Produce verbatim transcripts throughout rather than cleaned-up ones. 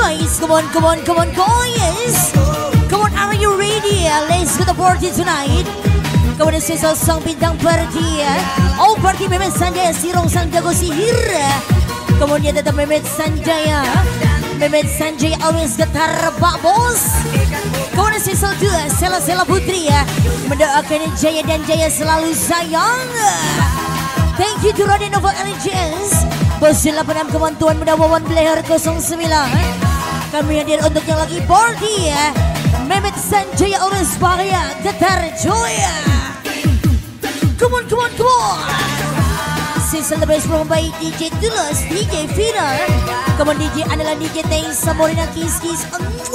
guys, come on, come on, come on, guys. Come on, are you ready? Let's go to the party tonight. Come on, this is a song bintang party. Oh, party Mehmet Sanjaya, Sirong Sang Jago Sihir. Come on, dia tetap Mehmet Sanjaya. Mehmet Sanjaya always getar Pak Bos. Come on, this is all dua, Sela Sela Putri ya. Mendoakan Jaya dan Jaya selalu sayang. Thank you to Radio Nova Allegiance. Bos delapan enam Kementuan Muda Wawan Belehar nol sembilan. Kami hadir untuk yang lagi party ya. Mehmet Sanjaya always bahaya getar joya. Come on, come on, come on. Season the best from by D J Tulos, D J Fina. Come on D J adalah D J Teng Samorina Kiss Kiss.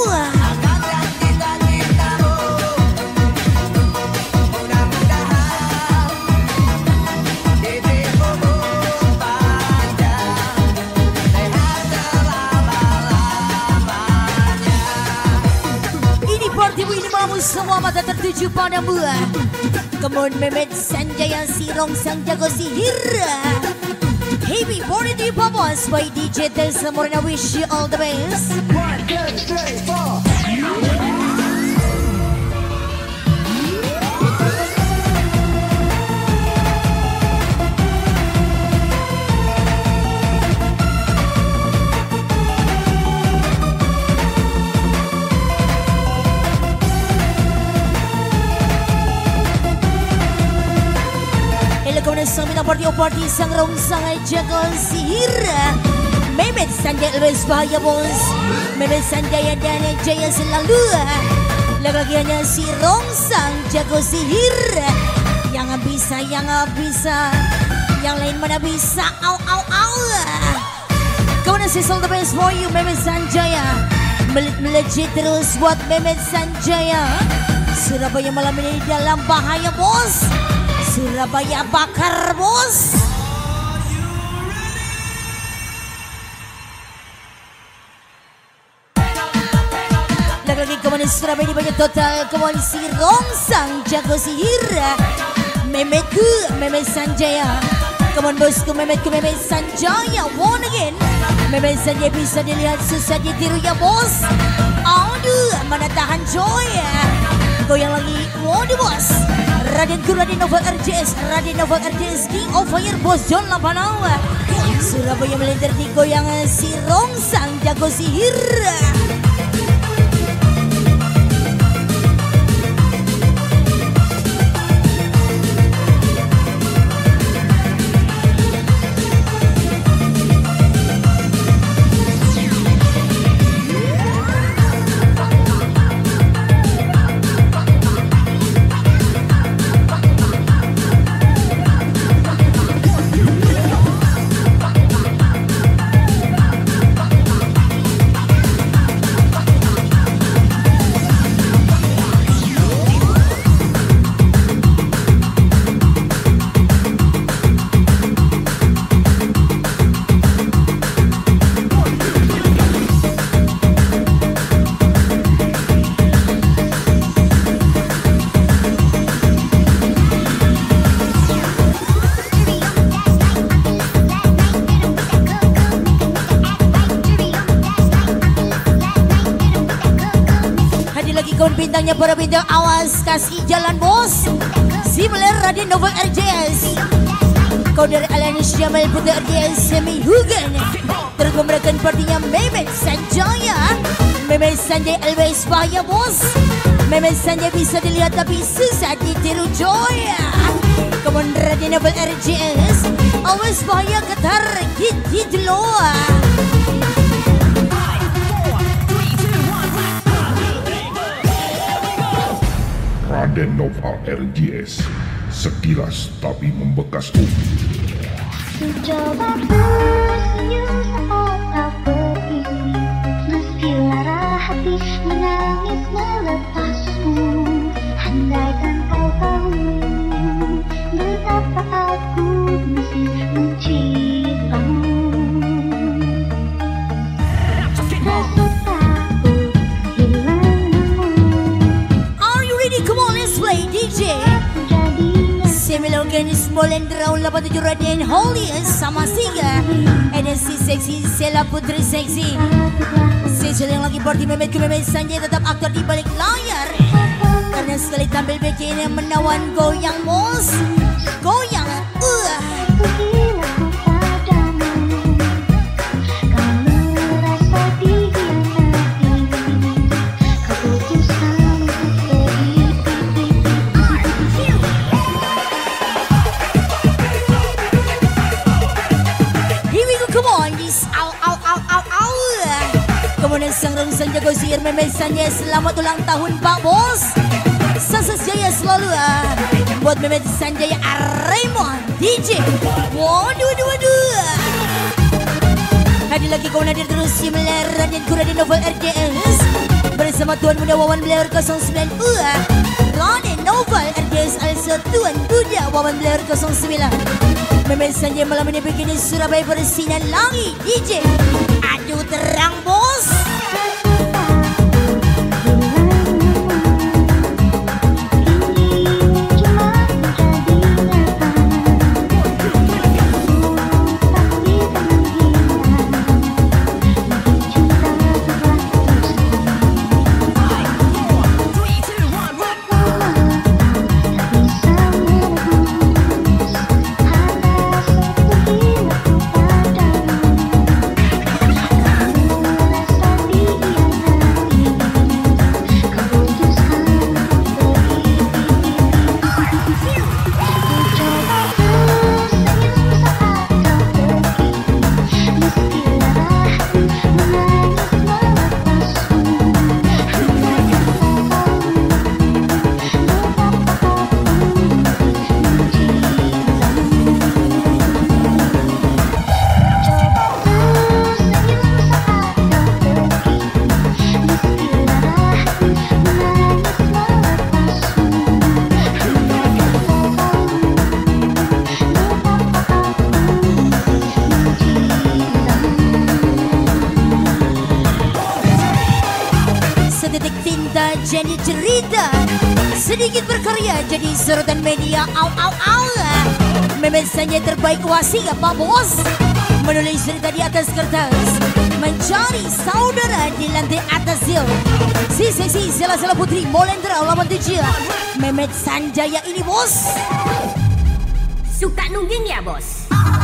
Ibu ini mamu semua mata tertuju padamu. Come on Mehmet Sanjaya Sirong Sang Jago Sihir. Happy birthday to you Papas by D J Teng Samorina. Wish you all the best. One, two, three, four. Sang minta party oh party sang rong sang jago sihir. Mehmet Sanjaya always bahaya bos. Mehmet Sanjaya dan Jaya selalu. Lagi hanya si rong sang jago sihir. Yang bisa, yang bisa, yang lain mana bisa. Au au au. Kawan is all the best for you Mehmet Sanjaya. Melejit terus buat Mehmet Sanjaya. Surabaya malam ini dalam bahaya bos. Surabaya bakar bos. Lagi-lagi kemana Surabaya ini banyak total. Kemana si Rong Sang Jago Sihir. Mehmetku Mehmet Sanjaya. Kemana bosku Mehmetku Mehmet Sanjaya. One again. Mehmet Sanjaya bisa dilihat susah ditiru ya bos. Aduh mana tahan joy ya. Goyang lagi. Waduh bos. Raden Ku Raden Nova R J S, Raden Nova R J S King of Fire Bos John Lapanawa. Surabaya melintir di goyang si Rong Sang Jago Sihir. Bintangnya para bintang awas kasih jalan bos. Similar Raden Nova R J S. Kau dari Alanis Jamal Putri R J S Semi Hugan. Terus memberikan partinya Mehmet Sanjaya. Mehmet Sanjaya always bahaya bos. Mehmet Sanjaya bisa dilihat tapi susah ditiru joy. Come on Raden Nova R J S. Always bahaya getar hit hit low. Raden Nova R J S, sekilas tapi membekas tuh. Coba tersenyum saat kau pergi, meski lara hati menangis melepasmu. Andaikan kau tahu betapa aku masih mencintamu. Rasa takut hilangmu. Are you ready? Come on, let's play D J. Semilogan small and round lapan tujuh Raden Holy sama Siga. And si seksi Sela Putri seksi. Si spesial yang lagi party Memet ke Memet Sanjay tetap aktor di balik layar. Karena sekali tampil bikini yang menawan goyang bos, goyang. Uh. Kemudian sang rongsan jago sihir Memet Sanjay, selamat ulang tahun Pak Bos. Sukses jaya selalu ah. Buat Memet Sanjay Raymond D J. Waduh waduh waduh. Hadir lagi kau nadir terus si Meler dan Raden Novel R J S bersama Tuan Muda Wawan Blair nol sembilan dua. Raden Novel R J S also Tuan Muda Wawan Blair nol sembilan. Memet Sanjay malam ini bikin Surabaya bersinar langit D J. Aduh terang bos. Jadi cerita sedikit berkarya jadi sorotan media. Au au au. Memet Sanjay terbaik wasi Pak Bos. Menulis cerita di atas kertas, mencari saudara di lantai atas yuk. Si seksi sela-sela putri Molendra lawan tujuh. Memet Sanjaya ini bos. Suka nungging ya bos.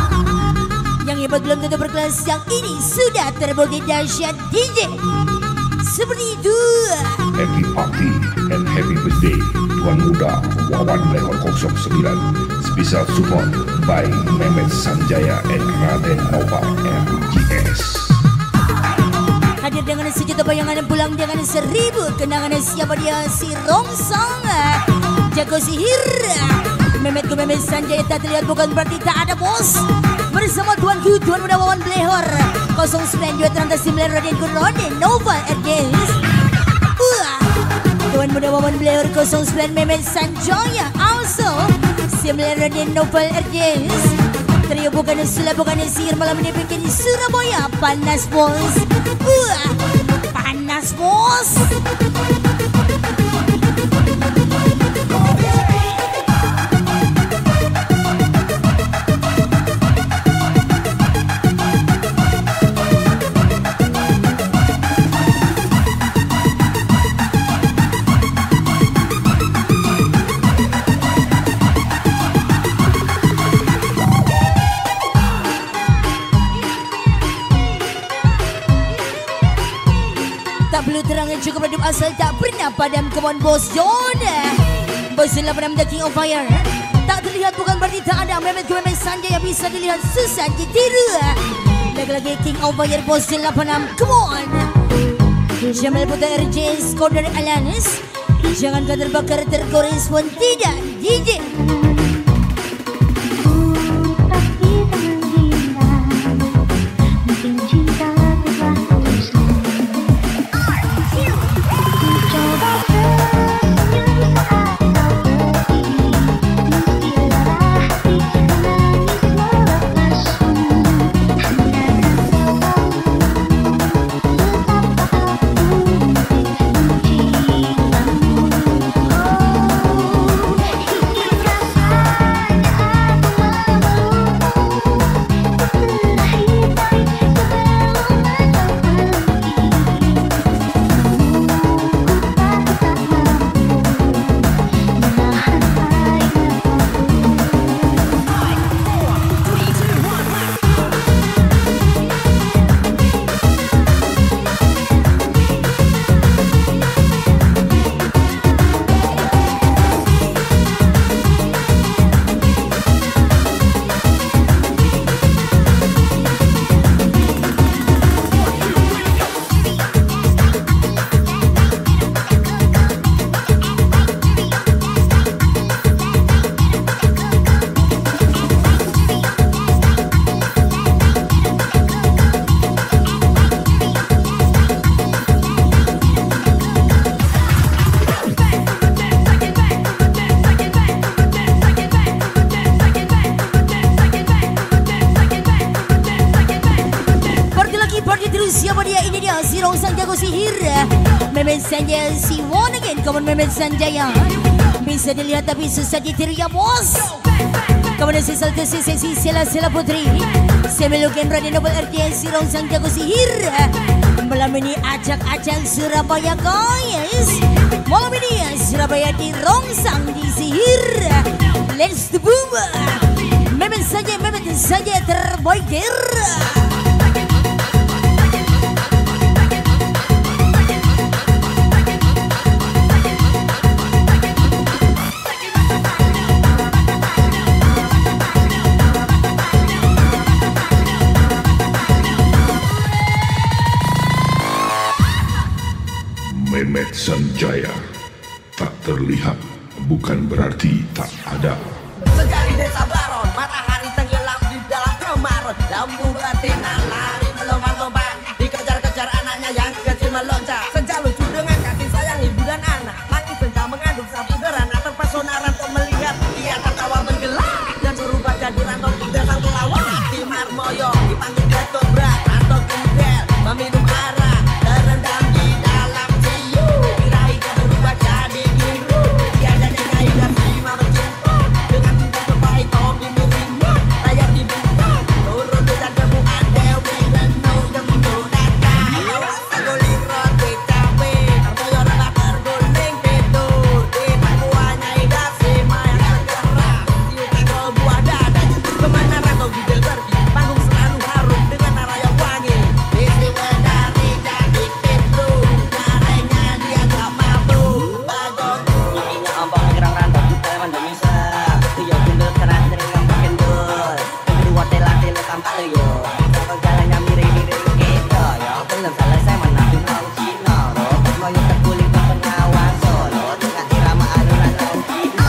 Yang hebat belum tentu berkelas, yang ini sudah terbukti dahsyat D J. Seperti itu. Happy party and happy birthday Tuan Muda Wawan Blair nol sembilan. Special support by Memet Sanjaya and Raden Nova R J S. Hadir dengan sejuta bayangan dan pulang dengan seribu kenangan. Siapa dia? Si Rongsong jago sihir. Memet ke Memet Sanjaya tak terlihat bukan berarti tak ada bos. Bersama Tuanku Tuan Muda Wawan Blehor nol sembilan dua Trantas sembilan Raden Raden Nova R J S. uh, Tuan Muda Wawan Blehor nol sembilan Memet Sanjaya also sembilan Raden Nova R J S. Trio bukan sulap bukan sihir malam ini bikin Surabaya panas bos. uh, Panas bos. Terangan cukup redup asal tak pernah padam. Come on bos John. Bos lah padam the king of fire. Tak terlihat bukan berarti tak ada. Memet ke Memet Sanjay yang bisa dilihat susah ditiru. Lagi-lagi king of fire bos lah padam. Come on. Jamal Putra R J S Kau dari Alanis. Jangan kau terbakar tergores pun tidak D J. Memet Sanjaya, see one again. Come on, Memet Sanjaya. Bisa dilihat tapi susah ditiru ya bos. Kemudian si salto si seksi Sela Sela Putri. Semelukin Raden Nobel R J si Rongsang jago sihir. Malam ini ajak-ajak Surabaya guys. Malam ini Surabaya di Rongsang di sihir. Let's the boom. Memet saja, Memet saja terbaik der. Memet Sanjaya tak terlihat bukan berarti tak ada. Sekali desa baron, matahari tenggelam di dalam kemarun. Lampu betina lari melompat-lompat, dikejar-kejar anaknya yang kecil meloncat. Senja lucu dengan kasih sayang ibu dan anak. Langit senja mengandung sapu derana, terpesona Ranto melihat dia tertawa bergelak dan berubah jadi Ranto kuda sang pelawak. Di Marmoyo dipanggil Dato Brak, Ranto Kudel meminum arak terendam di dalam ciu. Kirahi dia berubah jadi biru, dia jadi kaidah lima bercinta dengan cinta terbaik Tommy Mirina. Layar dibuka, turun dan debu Dewi dan no demu data. Awas terguling roti cabe, Marmoyo rebah terguling tidur di pangkuannya Ida Sima yang tergerak. Ciuman kau buah dada, kemana Ranto Gidel pergi? Panggung selalu harum dengan arah yang wangi. Istiwa dari jadi pintu, caranya dia tak mampu. Bagot Ininya ombak gerang Ranto kita emang bisa. Tuyo gundul keras dari ngampak kendul. Kedua telatih lu tampak lu yo. Kalau jalannya mirip-mirip gitu yo. Belum selesai menabung laut Cina. Mau yang terguling ke pengawan Solo dengan irama alunan laut Cina.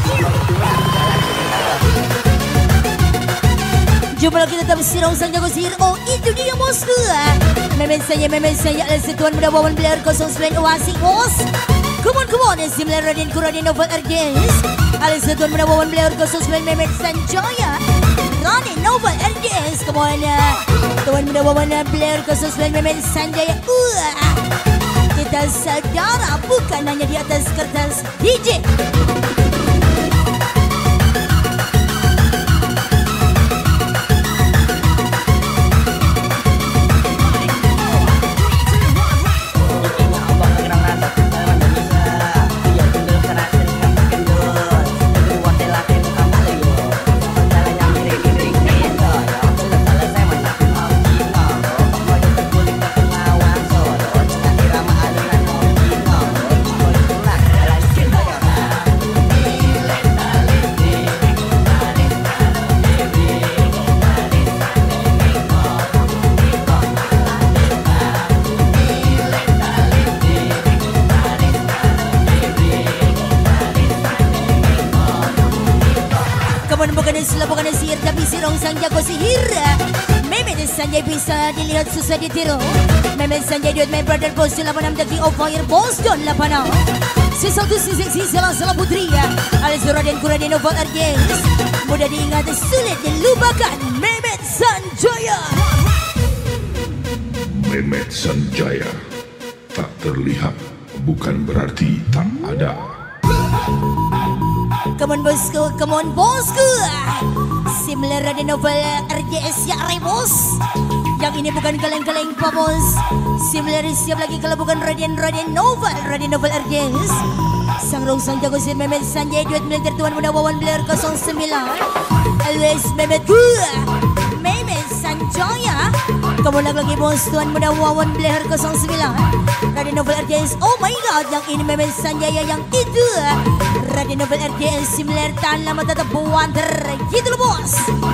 Jumpa lagi tetap si Rongsang jago sihir. Oh itu dia bosku. Memet Sanjaya, Memet Sanjaya adalah setuan muda wawan player kosong sembilan Oasik bos. Come on, come on, Simler Raden Raden Nobel R J S. Adalah setuan muda wawan player kosong sembilan Memet Sanjaya, Raden Nobel R J S. Come on, tuan muda wawan player kosong sembilan Memet Sanjaya. Uh, kita saudara bukan hanya di atas kertas. D J. Ininya ombak gerang Ranto kita emang bisa. Tuyo gundul keras dari ngampak kendul. Kedua telatih lu tampak lu yo. Kalau jalannya mirip-mirip gitu yo. Belum selesai menabung laut Cina. Mau yang terguling ke pengawan Solo dengan irama alunan laut Cina. Mau itulah jalan cinta yo. Kamu bukan Islam, bukan sihir, tapi si Rongsang jago sihir. Memet Sanjaya bisa dilihat susah ditiru. Memet Sanjaya duet my brother bos delapan enam daki of fire bos don delapan enam. Si satu si seksi Sela Sela Putri. Alias Raden Raden Nobel R J S. Mudah diingat, sulit dilupakan. Memet Sanjaya. Memet Sanjaya tak terlihat bukan berarti tak ada. Come on bosku, come on bosku. Simler Raden Nobel R J S ya rebos. Yang ini bukan kaleng-kaleng pak bos. Simler siap lagi kalau bukan Raden Raden Nobel Raden Nobel R J S. Sang Rongsang jago sihir Memet Sanjaya duet militer tuan muda wawan player kosong sembilan. Always Memet gua, Memet Sanjaya. Kamu lagi bos tuan muda wawan player kosong sembilan. Raden Nobel R J S. Oh my god, yang ini Memet Sanjaya, yang itu Raden Nobel R J S. Simler tahan lama tetap buanter. Gitu loh bos.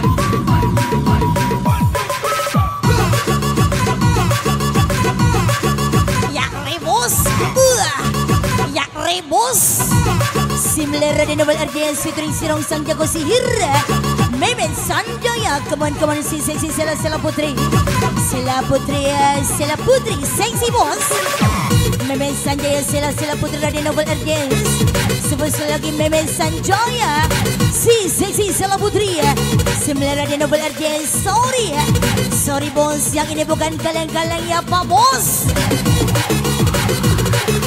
Ya rebos. Uh, ya rebos. Simler Raden Nobel R J S featuring si Rongsang jago sihir Memet Sanjaya. Come on, come on, si seksi Sela Sela Putri. Sela Putri, Sela Putri, seksi bos. Memet Sanjaya, Sela Sela Putri Raden Nobel R J S. Sebut lagi Memet Sanjaya, si seksi Sela Putri. Simler Raden Nobel R J S. Sorry, sorry bos, yang ini bukan kaleng-kaleng ya pak bos.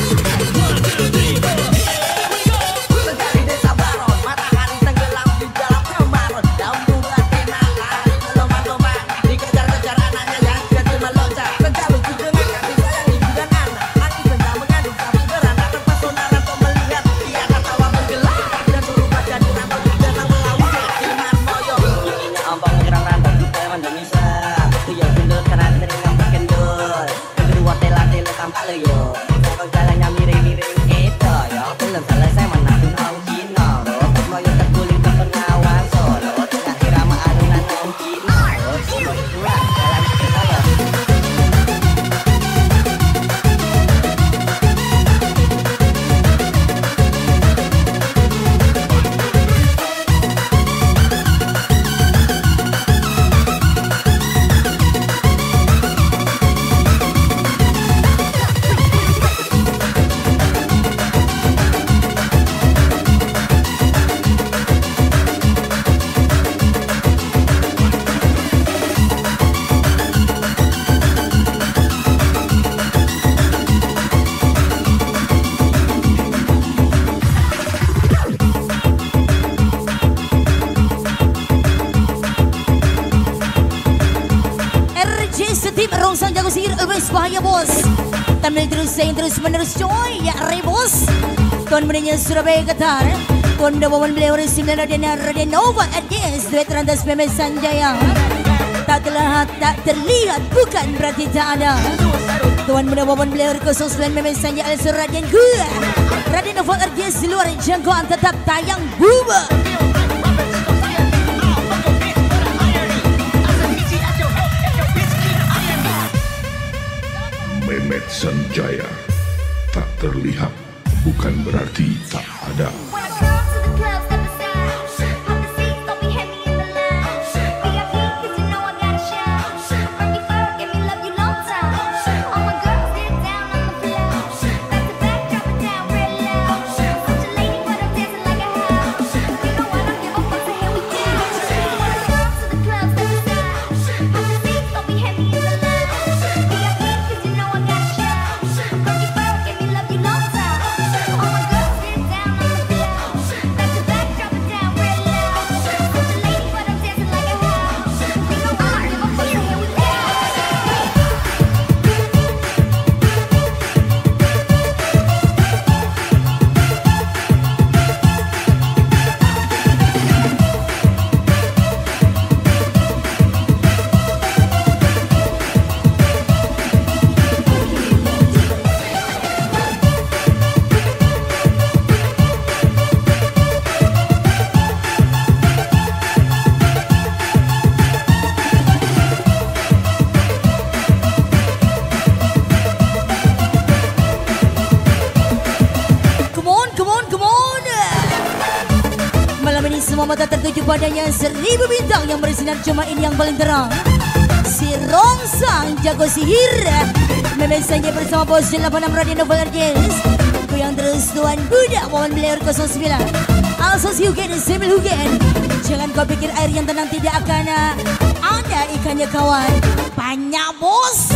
bahaya bos. Tampil terus sayang terus menerus coy. Ya rebos. Tuan menanya Surabaya Qatar. Tuan Dawawan beliau resim dan Raden Raden Nova Adis. Duet Rantas Mehmet Sanjaya. Tak terlihat, tak terlihat, bukan berarti tak ada. Tuan Dawawan beliau kosong sembilan Mehmet Sanjaya alias Raden Gua. Raden Nova Adis luar jangkauan tetap tayang buba. Mehmet Sanjaya. Tak terlihat bukan berarti tak ada. Semua mata tertuju padanya, seribu bintang yang bersinar, cuma ini yang paling terang. Si Rongsang jago sihir Mehmet Sanjaya bersama bos delapan enam Raden Nova Adis. Goyang terus Tuan Budak Wawan Blair nol sembilan Alsos Hugen Semil Hugen. Jangan kau pikir air yang tenang tidak akan ada ikannya kawan. Banyak bos.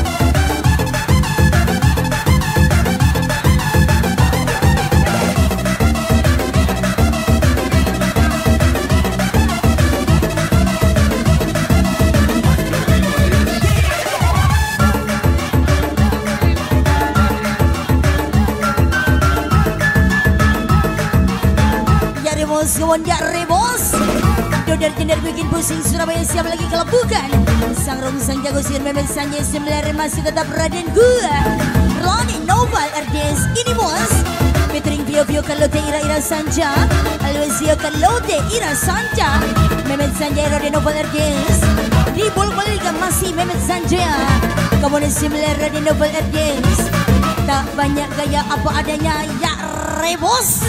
Kawan ya rebos. Dodar jendar bikin pusing Surabaya siap lagi kalau bukan Sang Rongsang jago sihir Mehmet Sanjaya sembilan masih tetap Raden Gua. Raden Nova Adis ini bos. Featuring Pio Pio Kalote Ira Ira Sanja. Alwesio Kalote Ira Sanja. Mehmet Sanjaya Raden Nova Adis. Di bol-bolikan masih Mehmet Sanjaya. Kemudian sembilan Raden Nova Adis. Tak banyak gaya apa adanya ya rebos.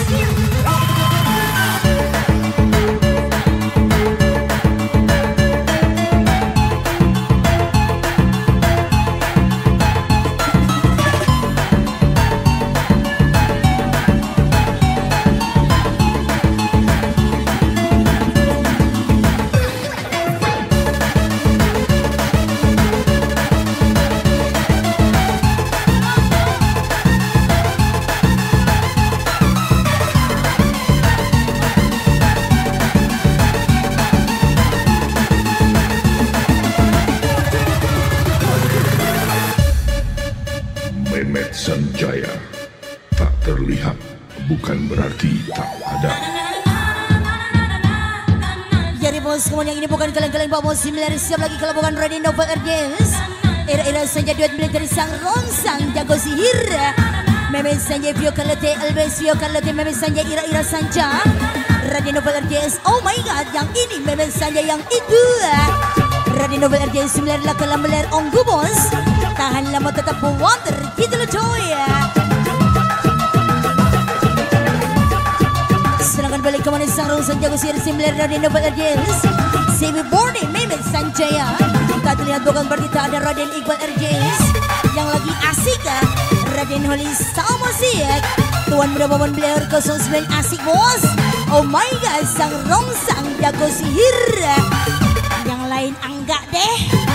Mehmet Sanjaya. Tak terlihat bukan berarti tak ada. Jadi bos, kemudian ini bukan kaleng-kaleng Pak Bos sembilan siap lagi kalau bukan Raden Nova Adis. Era-era saja duet milik dari Sang Rongsang jago sihir Mehmet Sanjaya Pio Kalote Alvesio Kalote Mehmet Sanjaya Ira Ira Sanja. Raden Nova Adis. Oh my god, yang ini Mehmet Sanjaya yang itu. Raden Nova Adis sembilan lah kalau meler onggu bos. Tahan lama tetap water gitu loh coy. Serangan balik kemana Sang Rongsang jago sihir sembilan Raden Nova Adis. Sebi Borne Mehmet Sanjaya. Tak terlihat bukan berarti tak ada Raden Iqbal Adis. Yang lagi asik Raden Holi sama siak. Tuan Muda Wawan Blair nol sembilan asik bos. Oh my god, Sang Rongsang jago sihir. Yang lain enggak deh.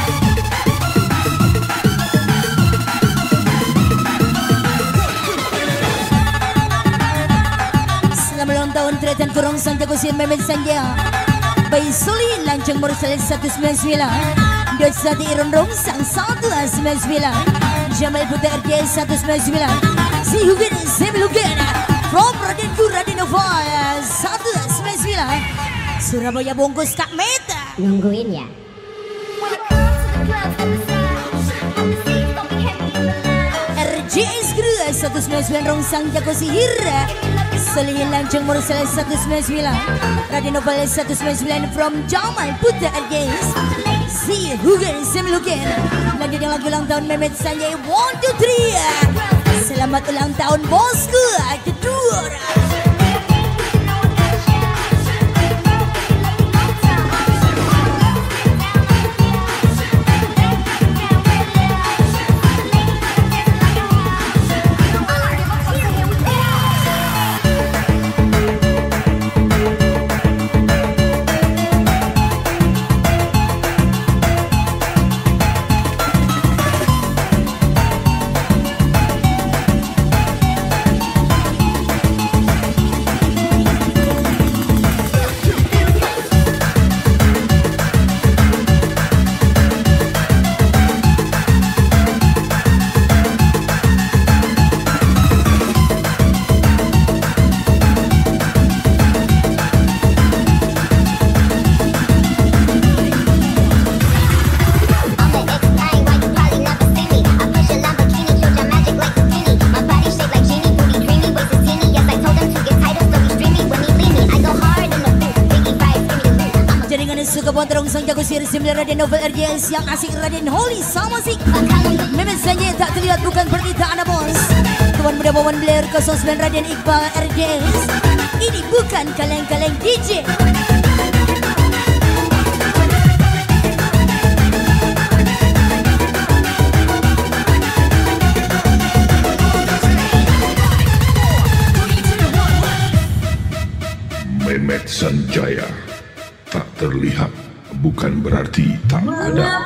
Selamat ulang tahun Tretan Rongsang jago sihir Mehmet Sanjaya. Bayi Suli Lancang Morsel seratus sembilan puluh sembilan. Dosa di Rondong Sang satu sembilan sembilan Jamal Putra R J satu sembilan sembilan Si Hugen Sem Hugen From Raden Gu Raden Nova satu sembilan sembilan Surabaya bungkus Kak Meta. Nungguin ya. R J S Gru satu sembilan sembilan Rongsang Jago Sihir Solihin Lancung Mursal satu sembilan sembilan Raden Novel satu sembilan sembilan From Jamal Putra R J S Si Hugen Sem Hugen. Lanjut yang lagi ulang tahun Mehmet Sanjay one two three. Selamat ulang tahun bosku kedua. Kepontrong Sang Jago Sihir sembilan Raden Novel R J S yang asik Raden Holy sama sik. Mehmet Sanjay tak terlihat bukan permintaan bos. Tuan Muda Bawan Blair nol sembilan Raden Iqbal R J S. Ini bukan kaleng-kaleng D J. Mehmet Sanjaya tak terlihat bukan berarti tak ada.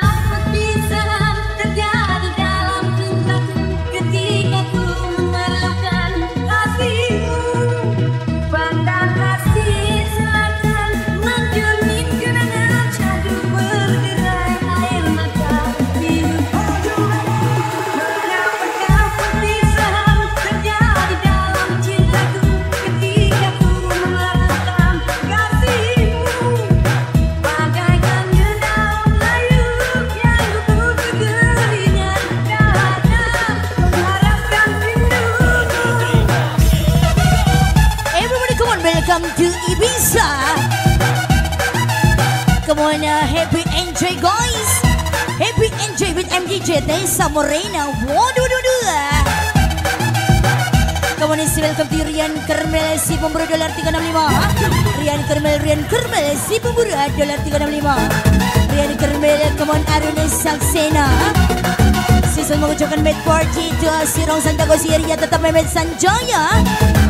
Welcome to Ibiza. Come on, uh, happy enjoy guys. Happy enjoy with M D J Tessa Morena. Waduh, waduh, waduh. Come on, welcome to Rian Kermel si pemburu dolar tiga enam lima. Rian Kermel, Rian Kermel si pemburu dolar tiga enam lima. Rian Kermel, come on Aruna Saksena. Season mengucapkan mid party to si Rongsang Jago Sihir ya tetap Mehmet Sanjaya.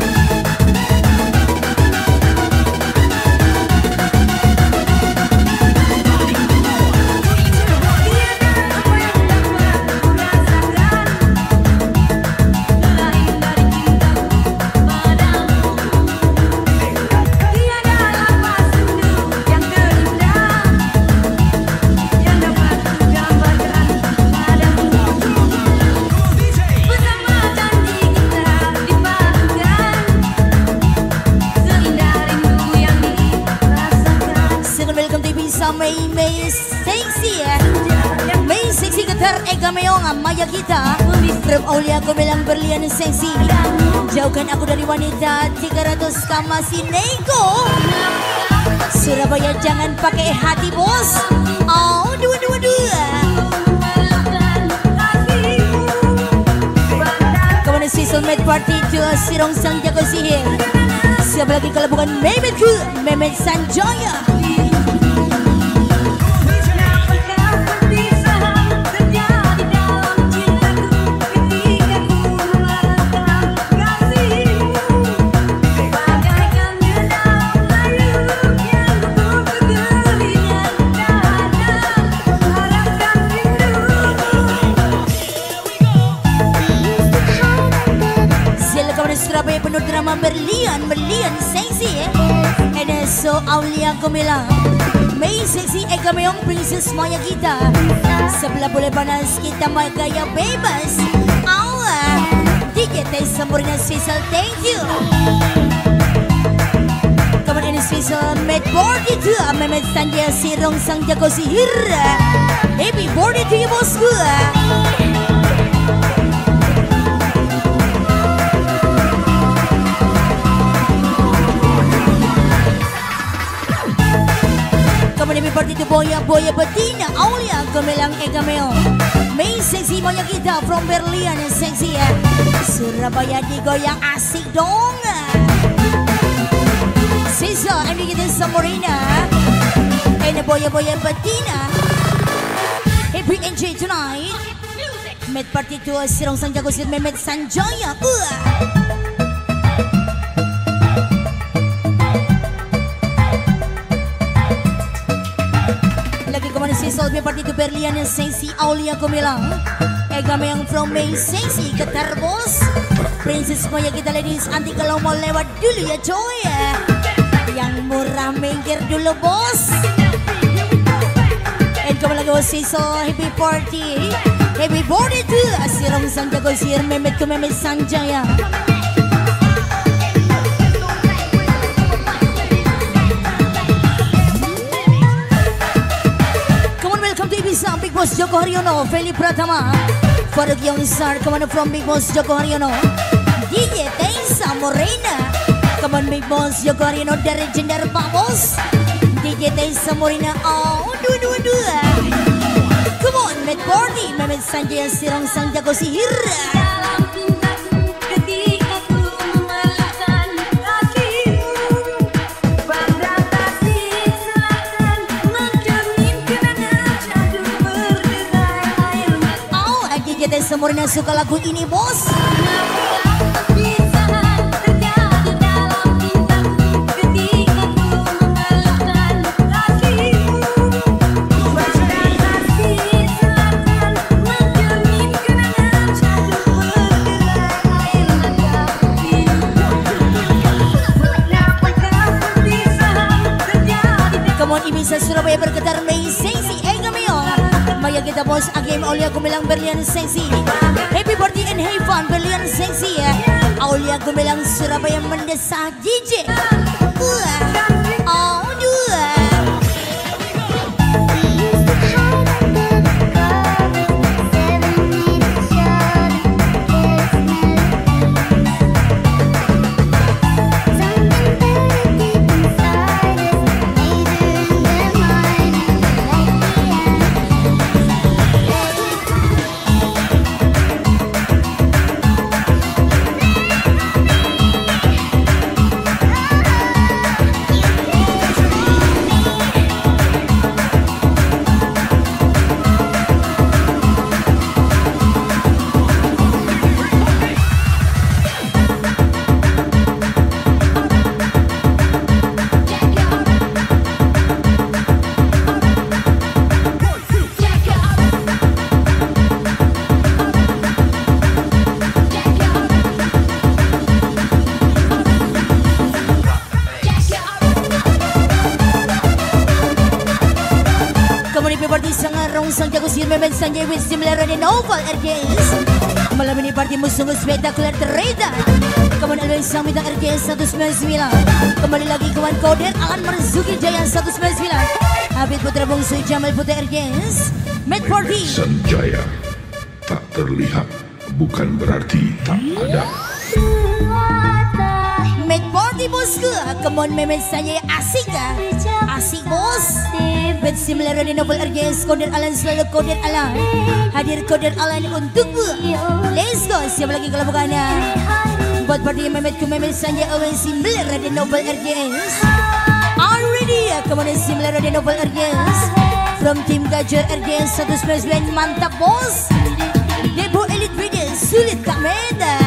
Mei Mei seksi ya, Mei seksi getar Ega Meong Maya kita. From Aulia aku bilang berlian seksi. Jauhkan aku dari wanita tiga ratus kamasi nego. Surabaya jangan pakai hati bos. Oh dua dua dua. Kemudian season made party to si Rongsang Jago Sihir. Siapa lagi kalau bukan Mehmetku, Mehmet Sanjaya. Surabaya penuh drama berlian, berlian seksi. Eneso Aulia Gomela May Sexy Eka Meong Princess Maya kita. Sebelah boleh panas kita may gaya bebas. Allah D J Tay sempurna special, thank you. Kawan ini special Med Bordy to Mehmet Sanjaya Sirong Sang Jago Sihir. Happy birthday to you bosku. Happy birthday to Boya Boya Betina Aulia Gemelang Eka Meo. May Sexy Maya kita from Berlin, sexy ya. Surabaya digoyang asik dong. Sisa ini kita Samorina. And Boya Boya Betina. Happy enjoy tonight. Med party to Sirong Sang Jago Sir Mehmet Sanjaya. Uh. Solve party to Berlian yang sexy Aulia Gumilang. Ega Meong from May Sexy Getar Bos. Princess Maya kita ladies, anti kalau mau lewat dulu ya coy. Yang murah minggir dulu bos. And kembali lagi Sisa happy party. Happy birthday to Sirong Sang Jago Sir Mehmet ke Mehmet Sanjaya. Big Boss Joko Haryono, Feli Pratama, Faruk Yongsar, come on from Big Boss Joko Haryono, D J Taisa Morena, come on Big Boss Joko Haryono dari Jendar Pak Bos, D J Taisa Morena, oh dua dua dua, come on Med Bordy, Mehmet Sanjaya Sirong Sang Jago Sihir. Semurna suka lagu ini bos. Come on Ibiza Surabaya bergetar May Sexy Ega Meong. Maya kita bos Agim Aulia Gumilang Berlian Sexy. Happy birthday and have fun Berlian Sexy ya. Aulia Gumilang Surabaya mendesak D J. Uh, oh dua. Party Sangarong Sang Jago Sir Mehmet Sanjaya with similar and novel R J S. Malam ini party sungguh spektakuler tereda. Kawan Alwen Sang Bintang R J S seratus sembilan puluh sembilan. Kembali lagi kawan Koder Alan Marzuki Jaya seratus sembilan puluh sembilan. Habib Putra Bungsu Jamal Putra R J S. Med Party Sanjaya tak terlihat bukan berarti tak ada. Med Party bosku. Come on Mehmet Sanjaya asik ah. Asik bos. Bed similar di novel R J S Koder Alan selalu Koder Alan. Hadir Koder Alan untukmu. Let's go. Siapa lagi kalau bukannya buat party Mehmet ke Mehmet Sanjaya Awan similar di novel R J S. Already kemudian similar di novel R J S from tim Gajah R J S seratus sembilan puluh sembilan. Mantap bos. Debu Elite Video sulit tak meda.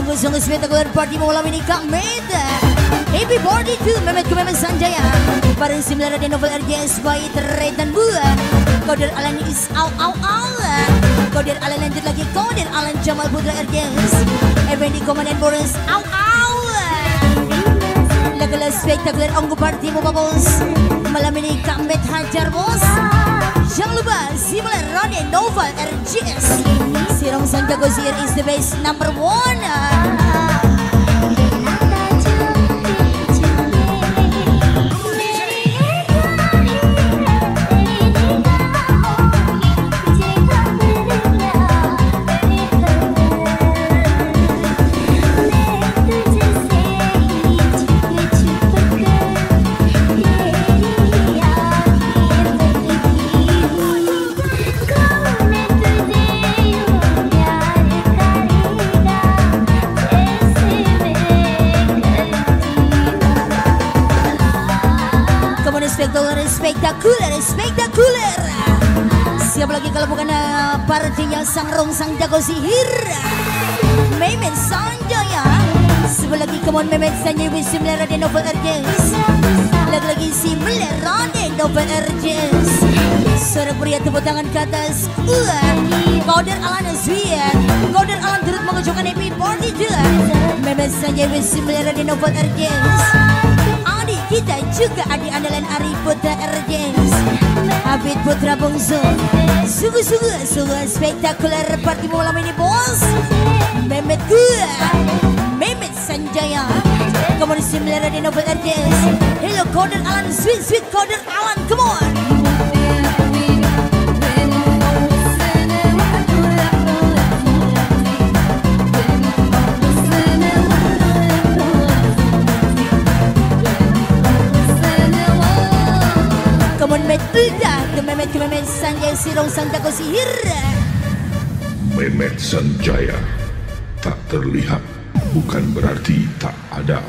Sungguh-sungguh spektakuler party malam ini Kak Meda. Happy birthday to Mehmet ke Mehmet Sanjaya. Bareng sembilan Radio Novel R J S by Tretan Buah. Kodir Alan is au au au. Kodir Alan lanjut lagi Kodir Alan Jamal Putra R J S. Effendi Komandan Boris au au. Lagu-lagu spektakuler onggu party mau bos. Malam ini Kak Med hajar bos. Jangan lupa Simula Rode Novel R J S. Sirong Sanjago Sir is the best number one. Spektakuler, spektakuler. Siapa lagi kalau bukan uh, partinya Sang Rong Sang Jago Sihir Mehmet Sanjaya. Sebelah lagi come on Mehmet Sanjaya with similar Radio Novel R J S. Lagi-lagi similar Radio Novel R J S. Suara pria tepuk tangan ke atas. uh, Kodir Alan Azwia. Kodir Alan turut mengucapkan happy birthday juga Mehmet Sanjaya with similar Radio Novel R J S. Adik kita juga adik andalan Ari Putra R J S, Habib Putra Bungsu. Sungguh-sungguh sungguh spektakuler party malam ini bos. Mehmet gua Mehmet Sanjaya. Come on similar di Novel R J S. Hello Kodir Alan, sweet sweet Kodir Alan, come on. Mehmet Buddha, ke Mehmet ke Mehmet Sanjaya Sirong Sang Jago Sihir. Mehmet Sanjaya tak terlihat bukan berarti tak ada.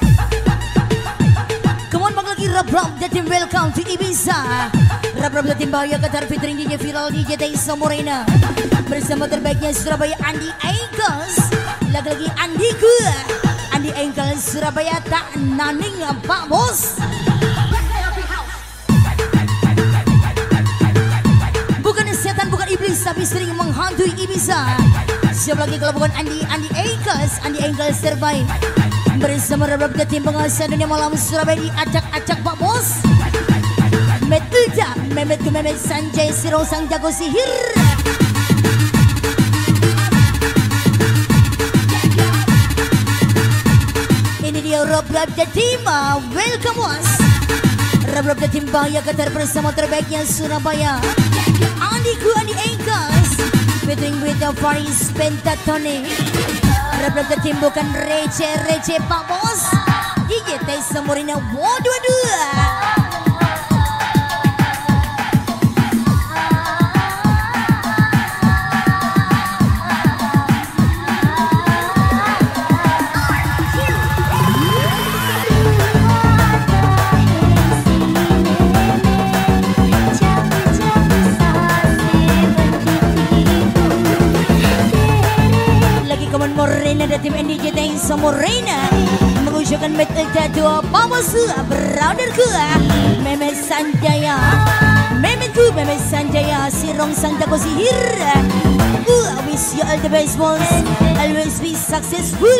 Come on, bang lagi rap-rap the team, welcome to Ibiza. Rap-rap the team Bahaya Qatar featuring D J Viral, D J Taisa Morena. Bersama terbaiknya Surabaya Andi Aikos. Lagi-lagi Andi gua Andi Aikos Surabaya tak naning Pak Bos. Setan bukan iblis tapi sering menghantui Ibiza. Siapa lagi kalau bukan Andi Andi Aikos, Andi Aikos terbaik. Bersama rap-rap the team penguasa dunia malam Surabaya diacak-acak Pak Bos. Mehmet Buddha, Mehmet ke Mehmet Sanjaya Sirong Sang Jago Sihir. Ini dia rap-rap the team, welcome bos. Rap-rap the team Bahaya Qatar bersama terbaiknya Surabaya. Andiku Andi Aikos featuring with the Faris Pentatonic. Rap-rap the team bukan receh-receh Pak Bos. D J Taisa Morena waduh waduh. Morena dan tim N D J Taisa Morena mengucapkan betul dua Bamos brother ku Mehmet Sanjaya. Mehmet ku Mehmet Sanjaya Sirong Sang Jago Sihir. I wish you all the best boss, always be successful.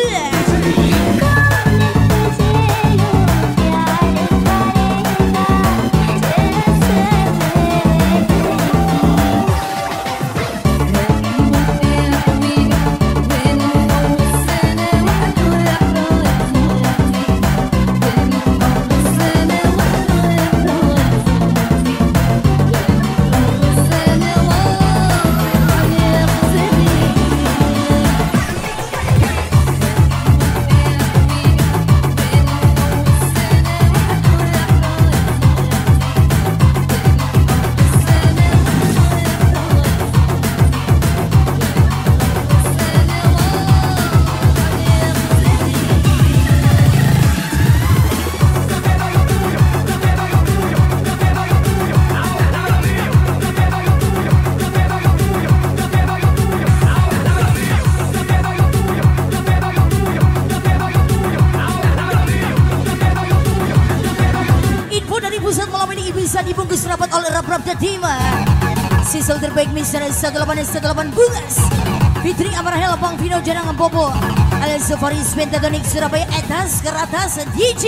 bisa dibungkus rapat oleh rap-rap tertima. Sisal terbaik misalnya satu delapan satu delapan Bungas Fitri Amarahel Bang Vino Jangan Bobo alias Faris Pentatonik Surabaya atas ke atas D J.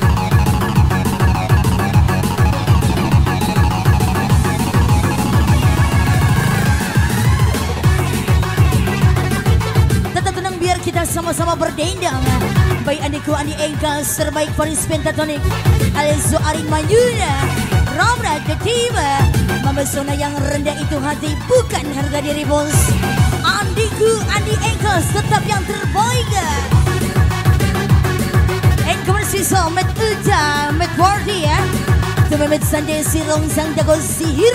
Tetap tenang biar kita sama-sama berdendang. Baik adikku Andi Engkas terbaik Faris Pentatonik alias Zoarin Mayuna Ramra Ketima. Memesona yang rendah itu hati bukan harga diri bos. Andiku Andi Engkas tetap yang terbaik. Engkau bersisa Met Ulta Met Wardi ya. Tuh Met Sanjay Sirong sang jago sihir.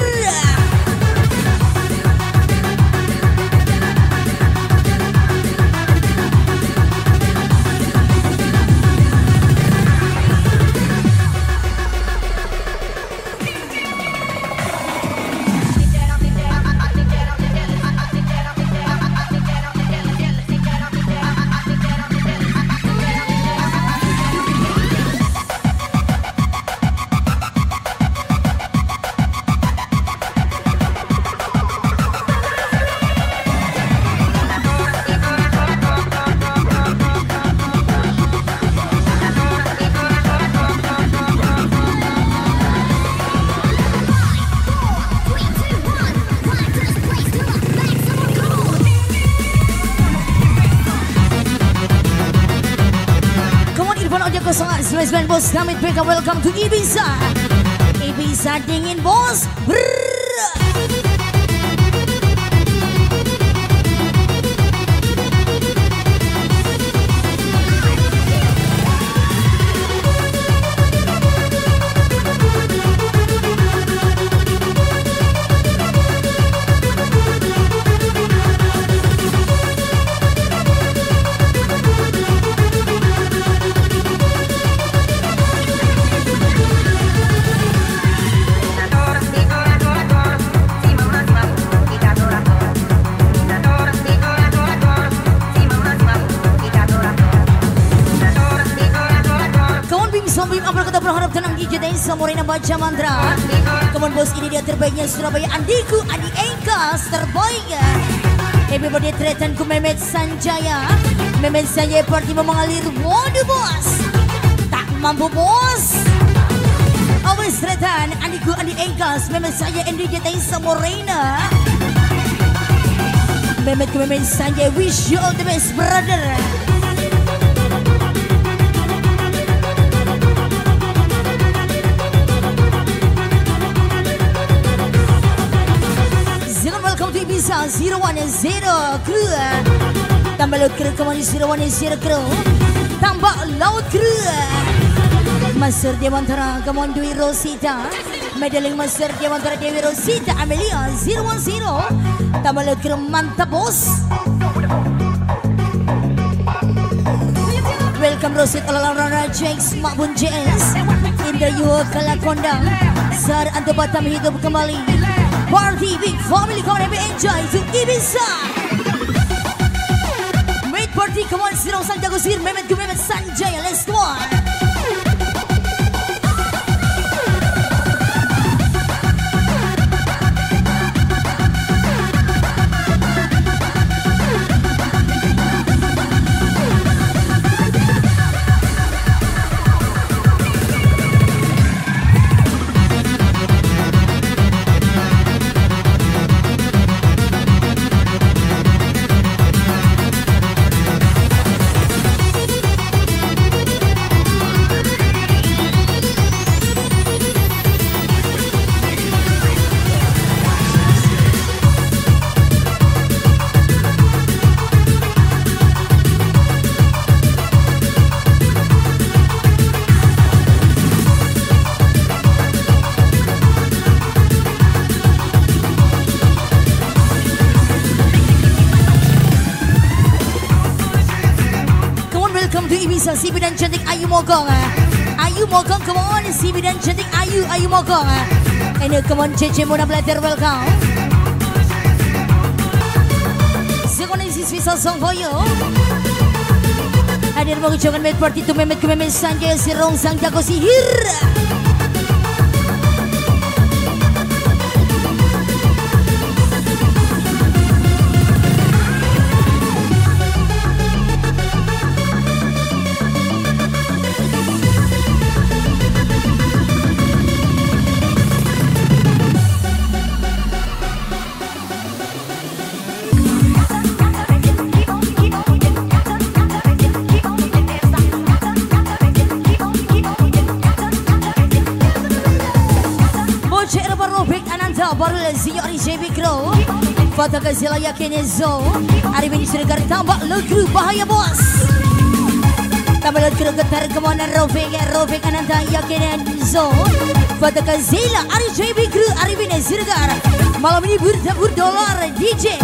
Smash Bos kami mereka welcome to Ibiza. Ibiza dingin bos. Brrr. Morena baca mantra. Come on bos, ini dia terbaiknya Surabaya. Andiku Andi Engkas terbaik. Happy birthday tretanku Mehmet Sanjaya. Mehmet Sanjaya party mau mengalir. Waduh bos, tak mampu bos. Always tretan Andiku Andi Engkas. Mehmet Sanjaya Andi Jateng Morena. Mehmetku Mehmet Sanjaya, wish you all the best brother. Ibiza zero one zero crew. Tambah laut crew kemana zero one zero crew. Tambah laut crew. Master Dewantara kemana Dwi Rosita. Medaling Master Dewantara Dewi Rosita Amelia zero one zero. Tambah laut crew mantap bos. Welcome Rosit Alalana Jax Makbun J S. Indah Yuh Kalakondang. Sar Anto Batam hidup kembali. Party big family, come on and enjoy to Ibiza. Made party, come on, Sirong Sang Jago Sihir, Mehmet ke Mehmet Sanjaya, let's go on. Si bidan cantik Ayu Mogong. Ayu Mogong, come on. Si bidan cantik Ayu, Ayu Mogong. And come on, Cece Mona Blatter, welcome. Second is this special song for you. Hadir mengucapkan Mehmet Party to Mehmet ke Mehmet Sanjaya Sirong Sang Jago Sihir. baru Zinyo Ari J B Crow. Foto Kazila yakin Zo. Hari ini sudah tambah lagu bahaya bos. Tambah lagu getar kemana Roving Roving Ananda yakin Zo. Foto Kazila Ari J B Crow. Hari ini sudah malam ini berdabur dolar D J.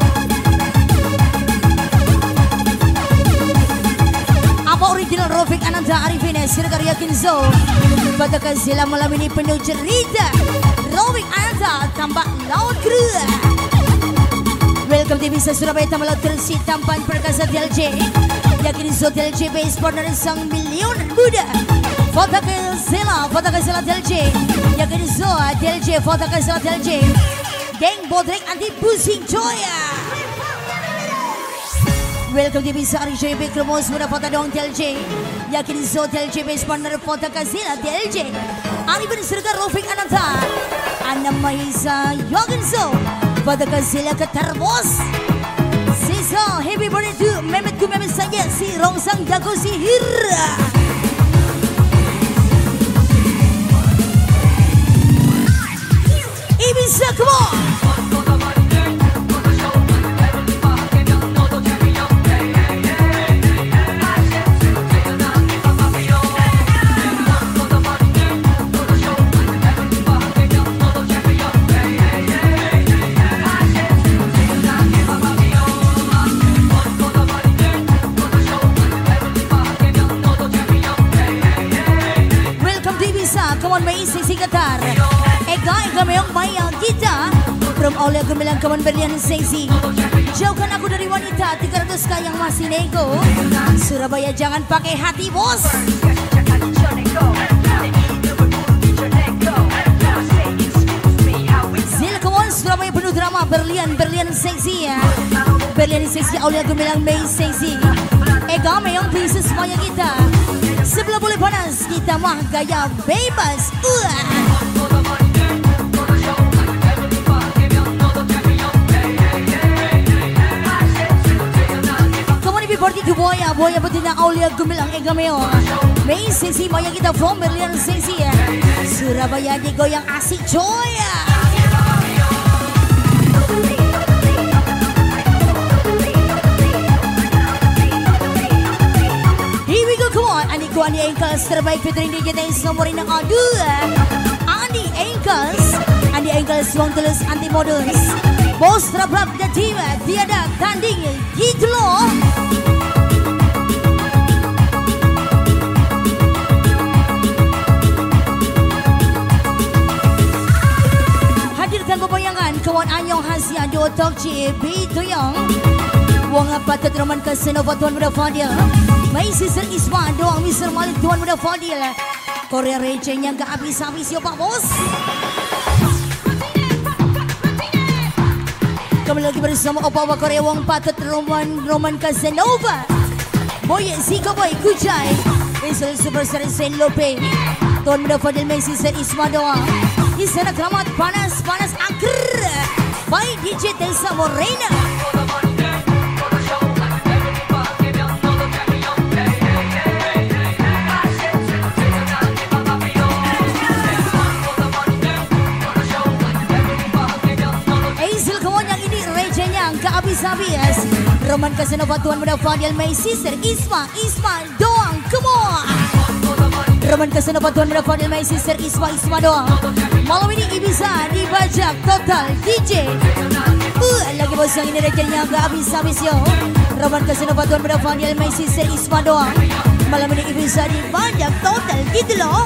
Apa original Roving Ananda Arifin sudah yakin Zo. Foto Kazila malam ini penuh cerita. Roving Ananda tambah laut kru. Welcome to Bisa Surabaya tambah laut tersi tampan perkasa D L J. Yakin Zo D L J base partner sang milion muda. Foto Kazila, Foto Kazila D L J. Yakin Zo D L J, Foto Kazila D L J. Geng Bodrek anti pusing joya. Welcome to Bisa Ari J B Kromos muda Foto dong D L J. Yakin Zo D L J base partner Foto Kazila D L J. Ari ben serga Roving Ananda. Ana Maisa Yakin Zo. Foto Kazila ketar bos. Sisa happy birthday to Mehmet ku Mehmet saja si Rongsang jago sihir. Ibiza come on. Kawan main sisi gitar. Ega ega meong mayang kita. From oleh gemilang kawan berlian sesi. Jauhkan aku dari wanita tiga ratus k yang masih nego. Surabaya jangan pakai hati bos. Zil kawan Surabaya penuh drama. Berlian berlian seksi ya. Berlian seksi oleh gemilang main sesi. Ega meong princess semuanya kita. Sebelah boleh panas, kita mah gaya bebas. Uh. Kamu ini party ke Boya, Boya betina Aulia Gemilang Ega Meo. Main sesi maya kita from Berlian sesi ya. Surabaya digoyang asik joya. Aniku Andi Engkels terbaik featuring D J Dance nomor yang dua. Andi Engkels, Andi Engkels wong tulus anti modus. Bos teraprak dan tiba tiada tanding gitu loh. Hadirkan kebayangan kawan Anyong Hasia do Tok C B Tuyong. Wong apa tetroman ke Senova Tuan Muda Fadil. Mai Sister Isma doang Mister Malik Tuan Muda Fadil. Korea recehnya gak habis-habis ya Pak Bos. Kembali lagi bersama Opa-Opa Korea Wong Patut Roman Roman Casanova. Boy Zika Boy Kujai Israel Superstar Sen Lope. Tuan Muda Fadil Mai Sister Isma doang. Di sana keramat panas-panas angker. Baik D J Telsa Morena. Habis-habis Roman Casanova Tuan Muda Fadil Mai Sister Isma Isma doang come on. Roman Casanova Tuan Muda Fadil Mai Sister Isma Isma doang. Malam ini Ibiza dibajak total D J. Uh, lagi bos yang ini rekernya gak habis-habis yo. Roman Casanova Tuan Muda Fadil Mai Sister Isma doang. Malam ini Ibiza dibajak total gitu loh.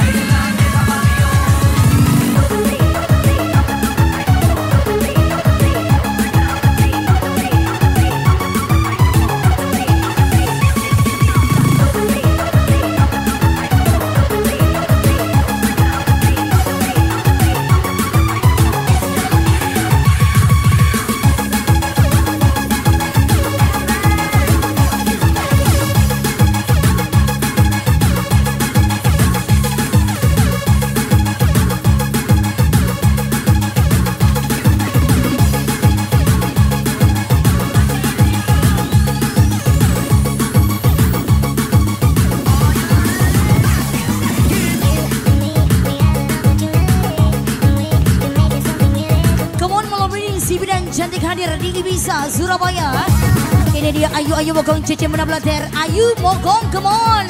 hadir di Ibiza, Surabaya. Ini dia Ayu Ayu Mogong Cece Menablater. Ayu Mogong, come on.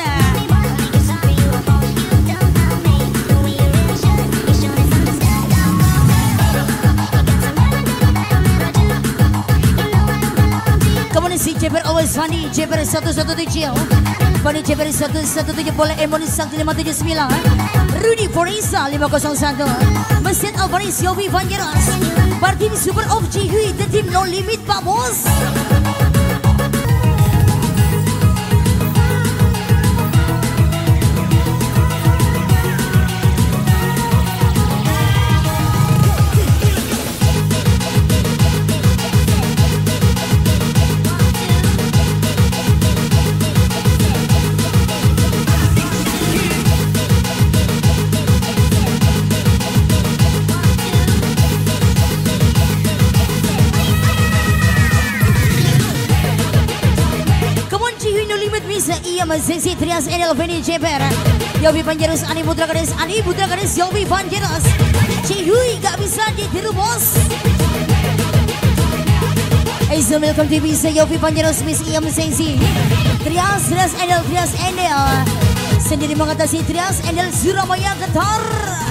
Kemudian si Jeber always funny, Jeber satu satu tujuh, Funny Jeber satu satu tujuh boleh Emoni Sakti lima tujuh sembilan, Rudy Forisa lima kosong satu, Mesin Alvaris Yobi Vangeras, Partim Super of Cihui, the team No Limit Pak Bos. Ia Sesi Trias Enel Veni Jeber Yobi Panjerus Ani Putra Gadis Ani Putra Gadis Yobi Panjerus Cihui gak bisa ditiru bos. Hey so welcome to Ibiza Yobi Panjerus Miss Ia Sesi Trias Trias Enel Trias Enel sendiri mengatasi Trias Enel Surabaya Qatar.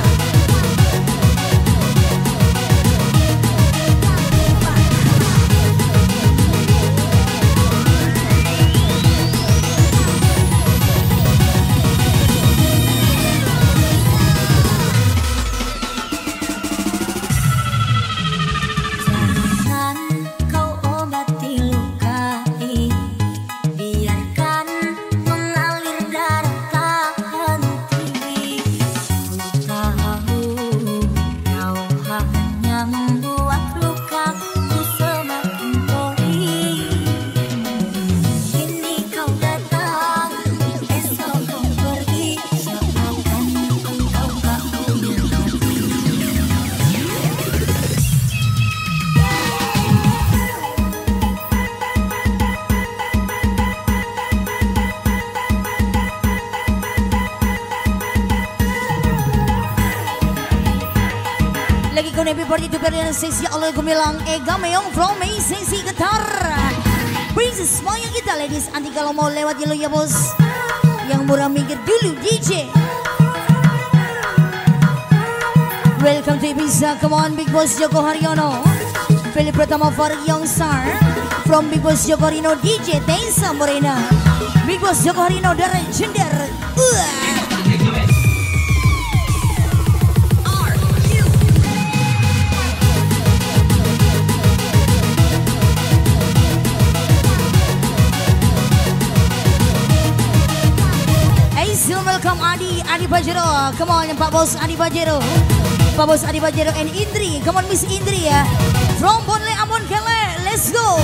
Everybody to Berlin Sesi Allah Gumilang Ega Meong from May Sesi Qatar. Princess semuanya kita ladies, anti kalau mau lewat dulu ya bos. Yang murah minggir dulu D J. Welcome to Ibiza, come on Big Boss Joko Haryono. Philip Pratama Farid Yongsar from Big Boss Joko Haryono D J Tessa Morena. Big Boss Joko Haryono dari Cender. Uh. Welcome Adi, Adi Bajero, come on Pak Bos Adi Bajero, Pak Bos Adi Bajero and Indri, come on Miss Indri ya, from Bonle Amon Kele, let's go.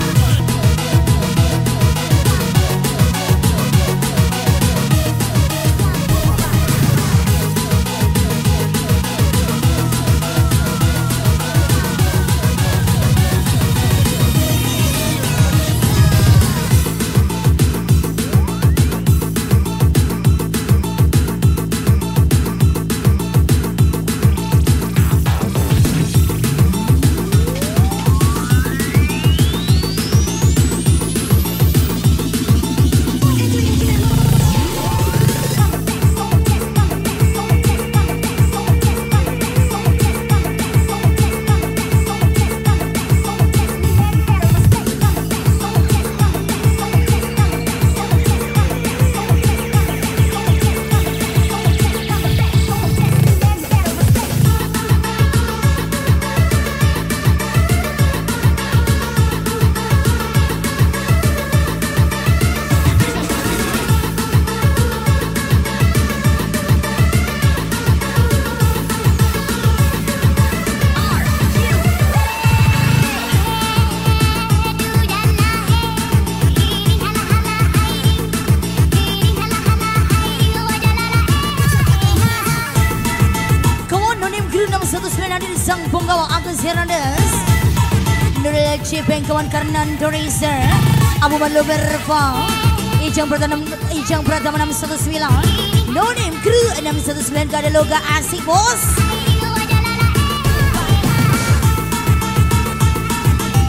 Sang penggawa Agus Hernandez Nurul Cipeng kawan Karnan Dorazer Abu Manlo Berfa Ijang Pratama Ijang Pratama enam satu sembilan No Name Crew enam satu sembilan gak ada logo asik bos.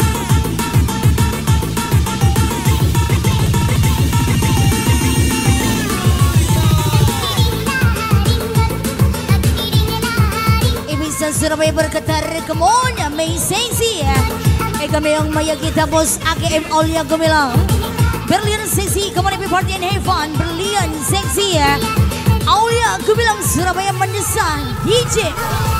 Surabaya bergetar, come on, may sexy. Eh kami yang maya kita bos A K M Aulia Gemilang. Berlian sexy, come on happy party and have fun. Berlian sexy ya. Aulia Gemilang Surabaya mendesak D J.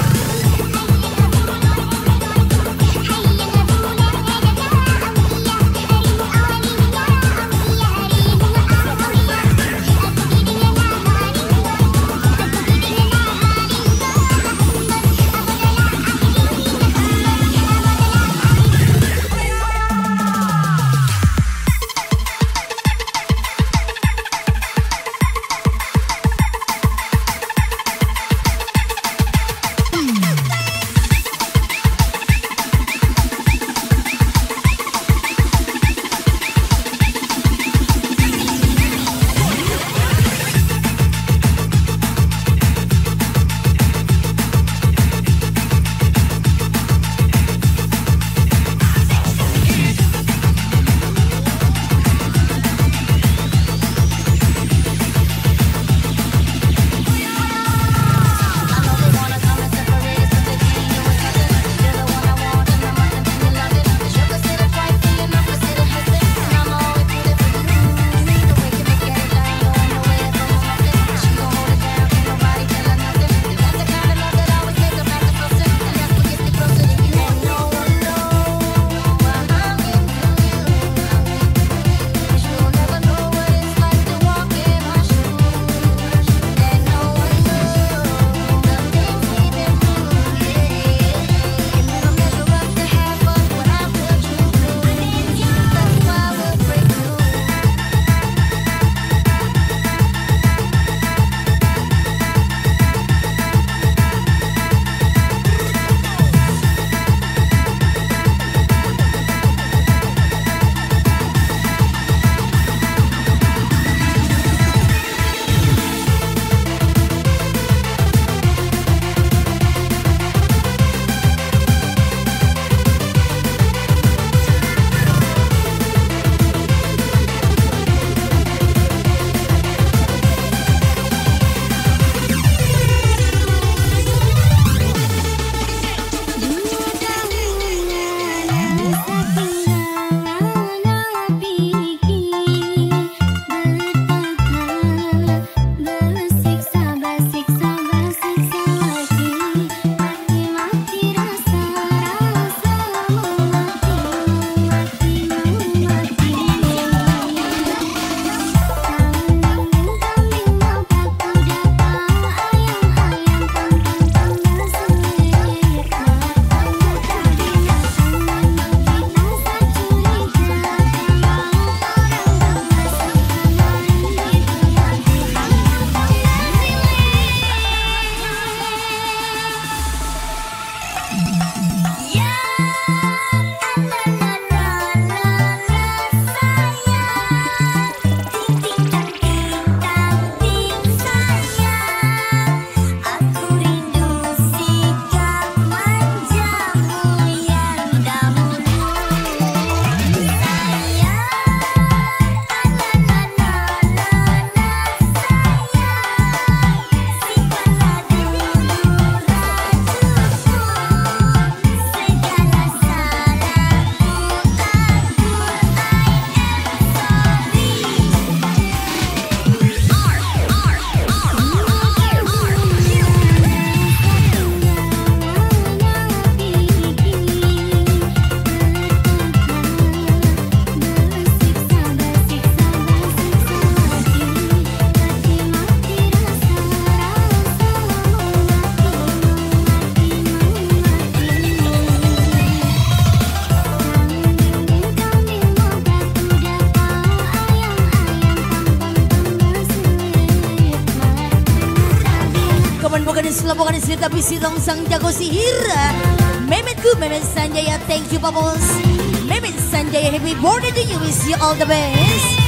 Bukan istri tapi sidong sang jago sihir. Memetku Memet Sanjaya, thank you Pak Bos. Memet Sanjaya, happy birthday to you, wish you all the best.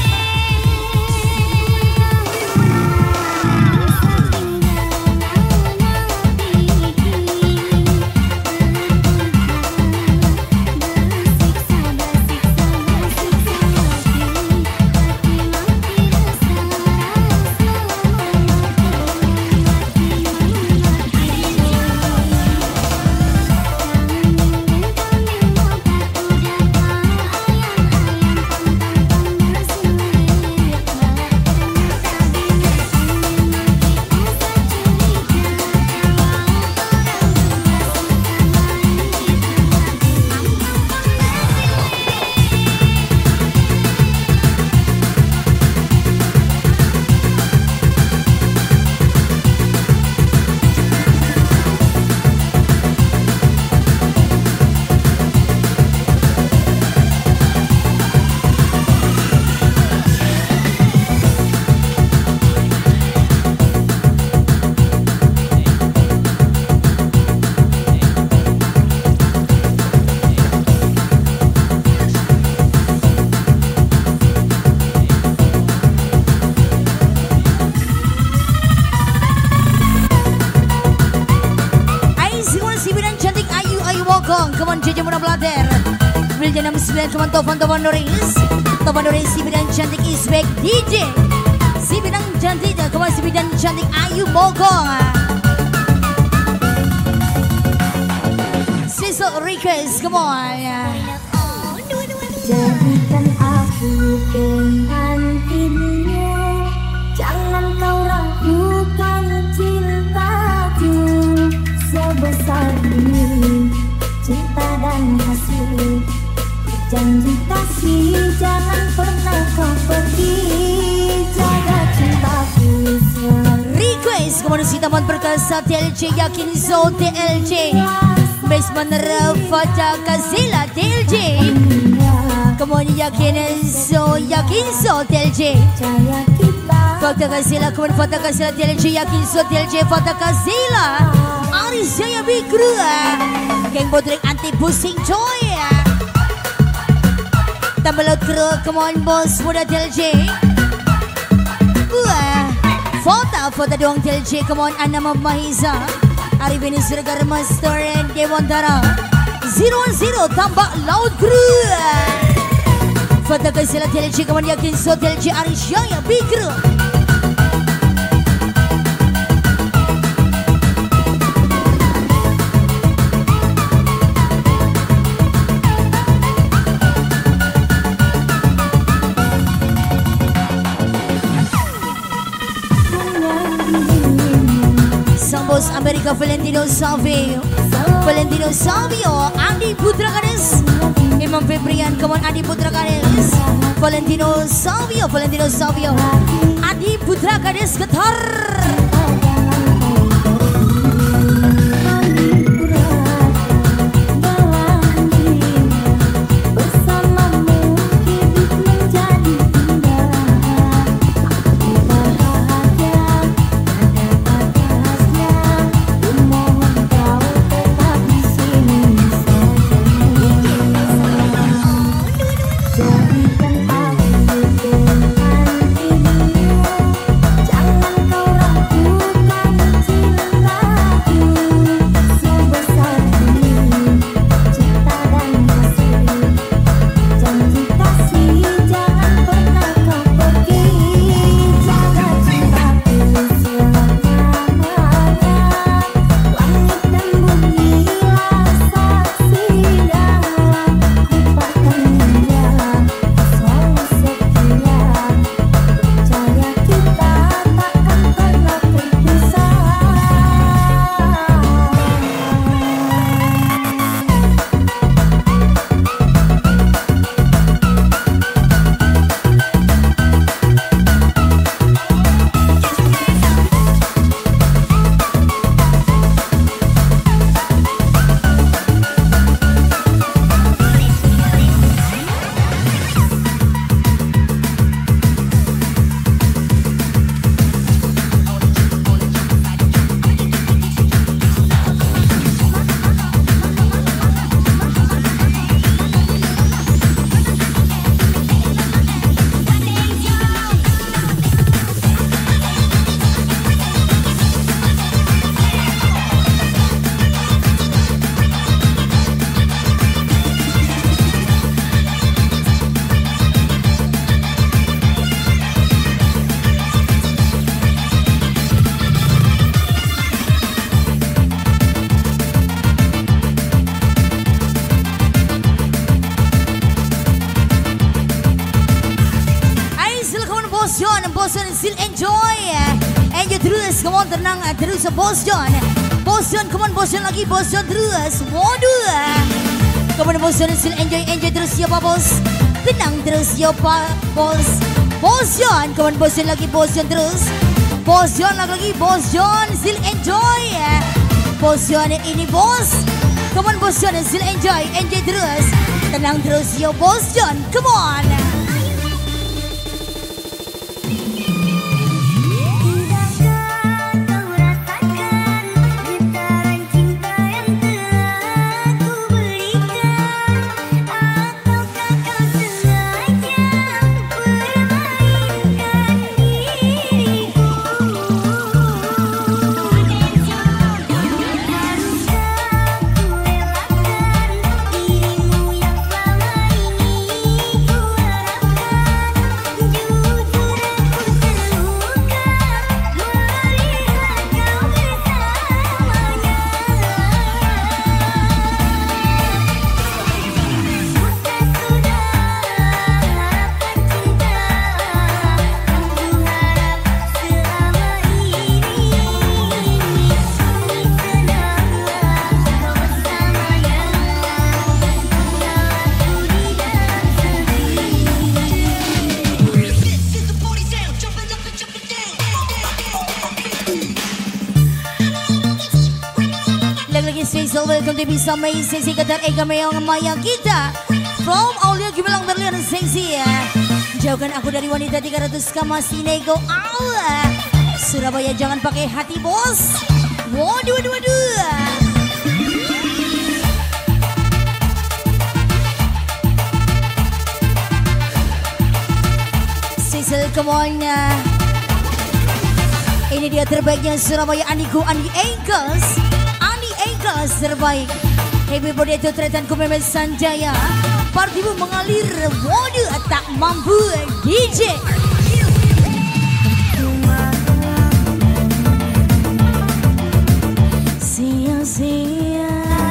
tujuh enam sembilan cuma Tovan Tovan Doris. Tovan Doris si bidang cantik Isbek D J. Si bidang cantik kemana si bidang cantik Ayu Bogong. Siso request come on. Jadikan aku pengantinmu, jangan kau ragukan cintaku. Sebesar ini cinta dan kasih, janji kasih jangan pernah kau pergi. Jaga cintaku selalu. Request kemana si Taman Perkasa T L C yakin so T L C. Basement Rafa Kasila T L C. Kemudian yakin so yakin so T L C. Percaya kita Fakta Kasila kemudian Fakta Kasila T L C yakin so T L C Fakta Kasila. Aris Jaya Bikru. Geng Bodrek anti pusing coy. Tambah kru kemudian bos muda T L C. Wah, Fakta Fakta doang T L C kemudian Anama Mahisa. Arifin Sirgar Master Demontara zero zero tambah laut kru. Fakta Kasila T L C kemudian yakin so T L C Aris Jaya Bikru. Bos Amerika Valentino Savio Valentino Savio Andi Putra Kades Imam Febrian Kemudian Andi Putra Kades Valentino Savio Valentino Savio Andi Putra Kades Getar. Still enjoy Enjoy terus. Come on, tenang terus Bos John. Bos John, come on Bos John lagi. Bos John terus. Waduh. Come on Bos John, still enjoy. Enjoy terus ya Pak Bos. Tenang terus ya Pak Bos. Bos John, come on Bos John lagi. Bos John terus. Bos John lagi. Bos John still enjoy. Bos John ini bos. Come on Bos John, still enjoy. Enjoy terus. Tenang terus ya Bos John. Come on. Haruskah ku relakan dirimu yang selama lagi special welcome to Bisa May Sesi Qatar Eka Mayang Maya kita from Aulia Gimelang Berlian Sesi ya. Jauhkan aku dari wanita tiga ratus kamasi nego Allah. Surabaya jangan pakai hati bos. Waduh waduh waduh. Cecil come on. Ini dia terbaiknya Surabaya Andiku Andi Engkels. Andi Engkels terbaik. Happy birthday to tretanku Memet Sanjaya. Partimu mengalir, waduh tak mampu D J. Sia-sia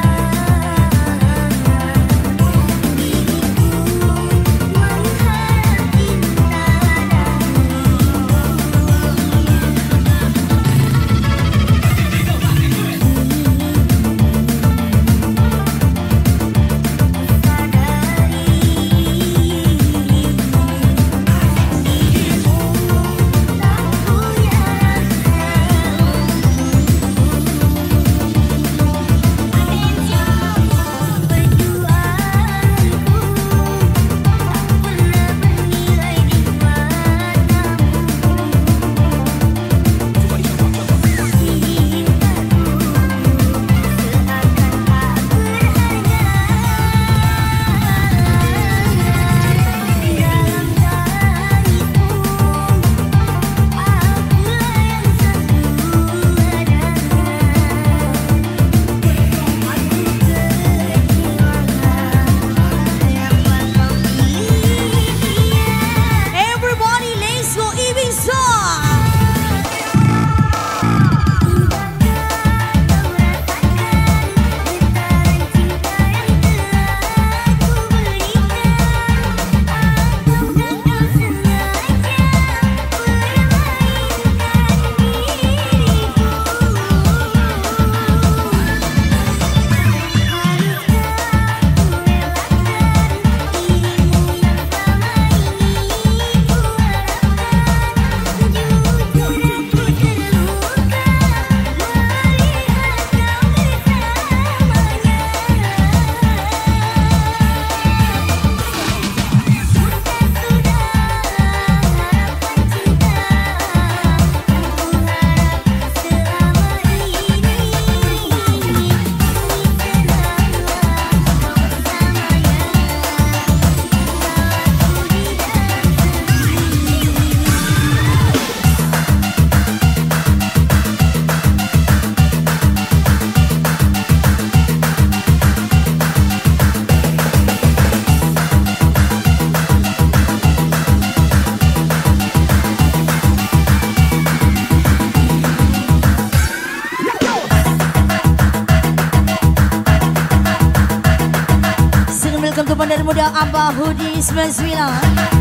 Bandar Muda Abah Hudi sembilan puluh sembilan,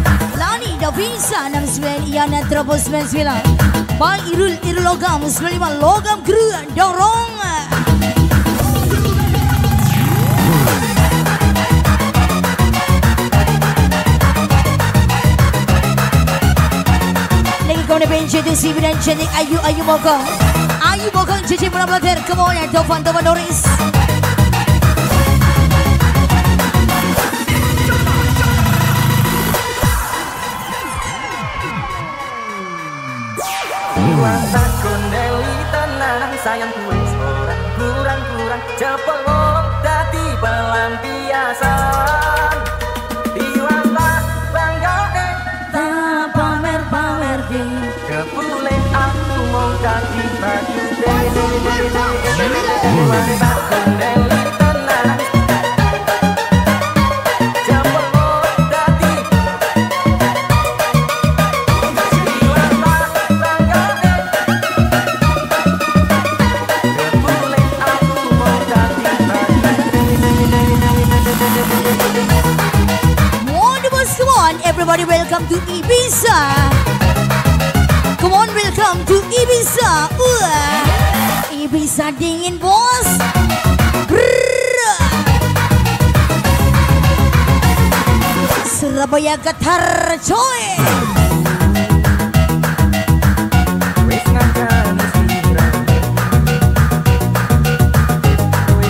Lani Davisa enam puluh sembilan, Iana Tropo sembilan puluh sembilan, Bang Irul Irul Logam sembilan puluh lima, Logam Kru Dorong. Lagi kau nak benci tu si bidan cantik Ayu Ayu Bokong, Ayu Bokong cici mula belajar kemonya Tovan Tovan Doris. Takon deli tenang sayang ku orang kurang-kurang cepelok dadi pelampiasan diwasa bangga eh tak pamer-pamer di kepule aku mau dadi baju takon deli tenang everybody welcome to Ibiza. Come on, welcome to Ibiza. Uh, Ibiza dingin bos. Brrr. Surabaya Qatar coy. Wis ngangkani sirah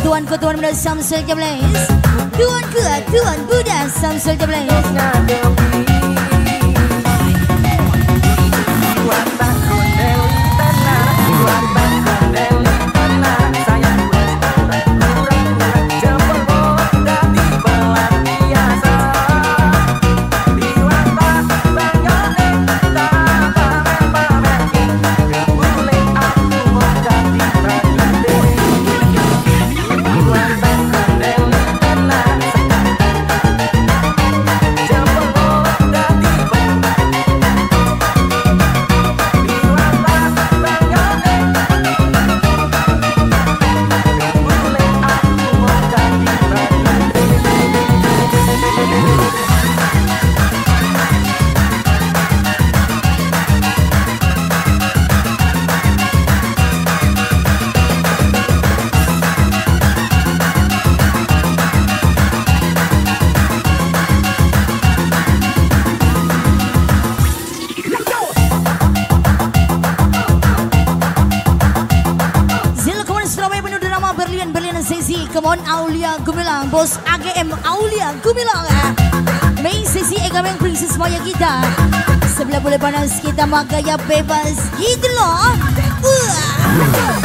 tuanku tuan muda Samsul Jablaze, tuanku tuan muda Samsul Jablaze. Come on Aulia Gumilang, bos A G M Aulia Gumilang. Main sesi Egameng Princess Maya kita. Sebelah boleh panas kita magaya bebas gitu loh. Uh.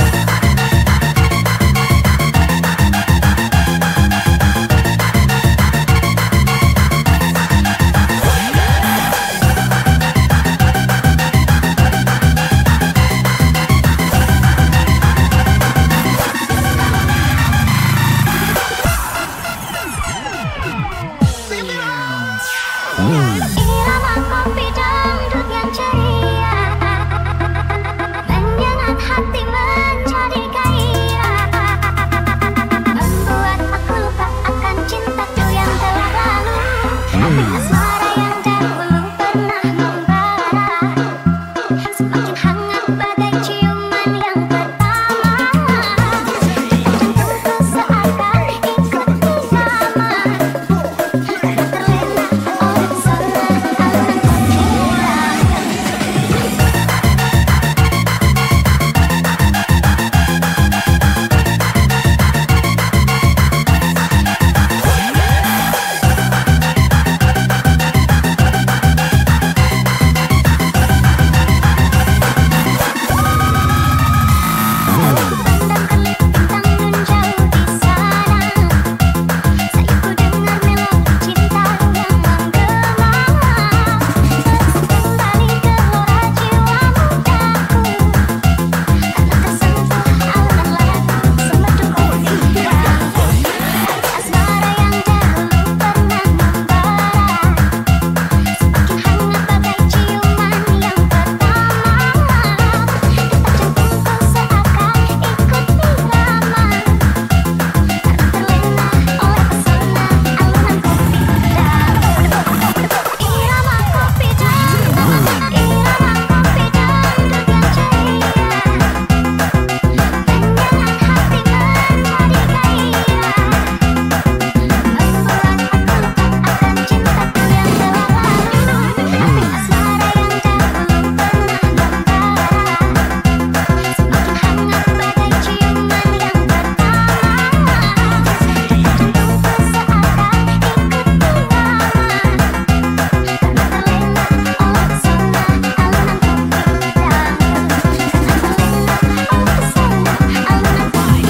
Irama kopi dangdut yang ceria menyengat hati menjadi kaya, membuat aku lupa akan cintaku yang telah lalu. Asmara yang dahulu pernah membara, semakin hangat bagai ciuman yang pertama. Jantungku seakan ikut irama, karena terlena oleh pesona alunan kopi Pandang ke bintang nun jauh di sana, sayuku dengar melodi cinta yang menggema. Kembali gelora jiwa mudaku, karena tersentuh alunan lagu semerdu kopi dangdut. Asmara yang dahulu pernah membara, semakin hangat bagai ciuman yang pertama. Detak jantungku seakan ikut irama, karena terlena oleh pesona alunan kopi dangdut. Irama kopi dangdut, irama kopi dangdut yang ceria, menyengat hati menjadi kaya, membuat aku lupa akan cintaku yang telah lalu. Asmara yang dahulu pernah membara, semakin hangat bagai ciuman yang pertama. Jantungku seakan ikut irama, karena terlena oleh pesona alunan kopi dangdut. Terlena oleh pesona alunan kopi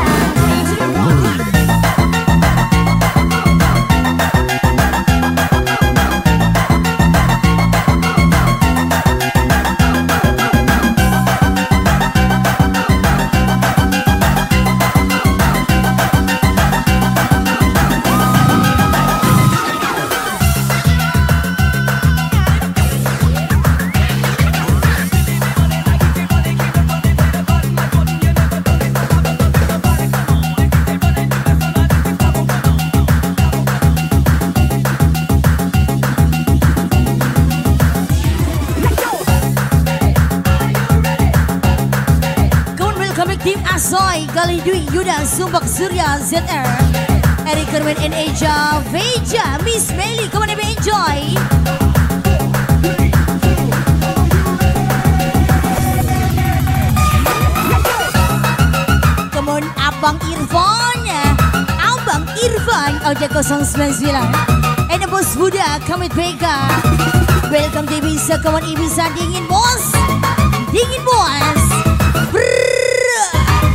Kawan welcome back Tim Asoy, Gali Dwi, Yuda, Sumbak, Surya, Z R, Eric Kerwin, and Eja, Veja, Miss Melly, come on everybody enjoy. Come on Abang Irfan, Ojek nol sembilan sembilan. And the Bos Buddha Kamit Vega. Welcome to Ibiza, kawan Ibiza dingin bos. Dingin bos. Brrrr.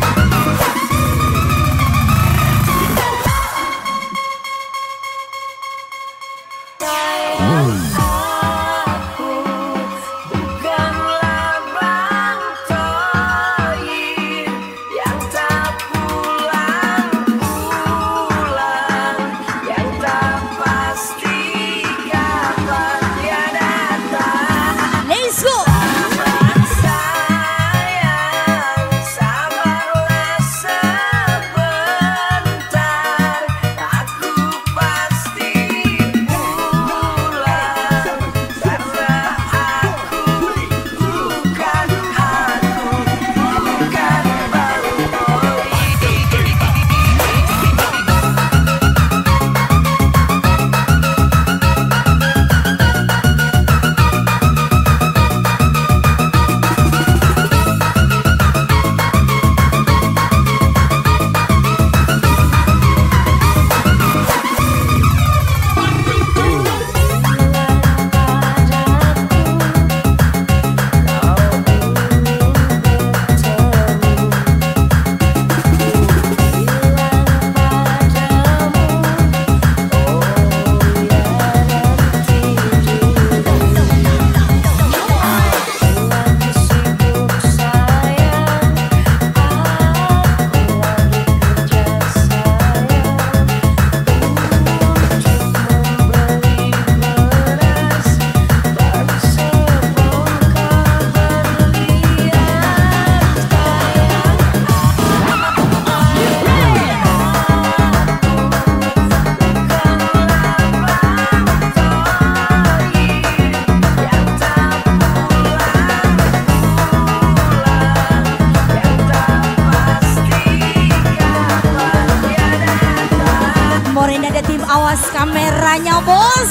Awas kameranya bos.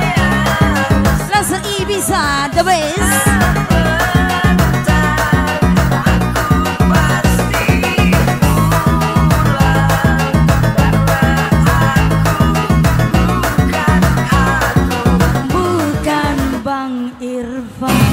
Langsung Ibiza the best. Bukan Bang Irfan.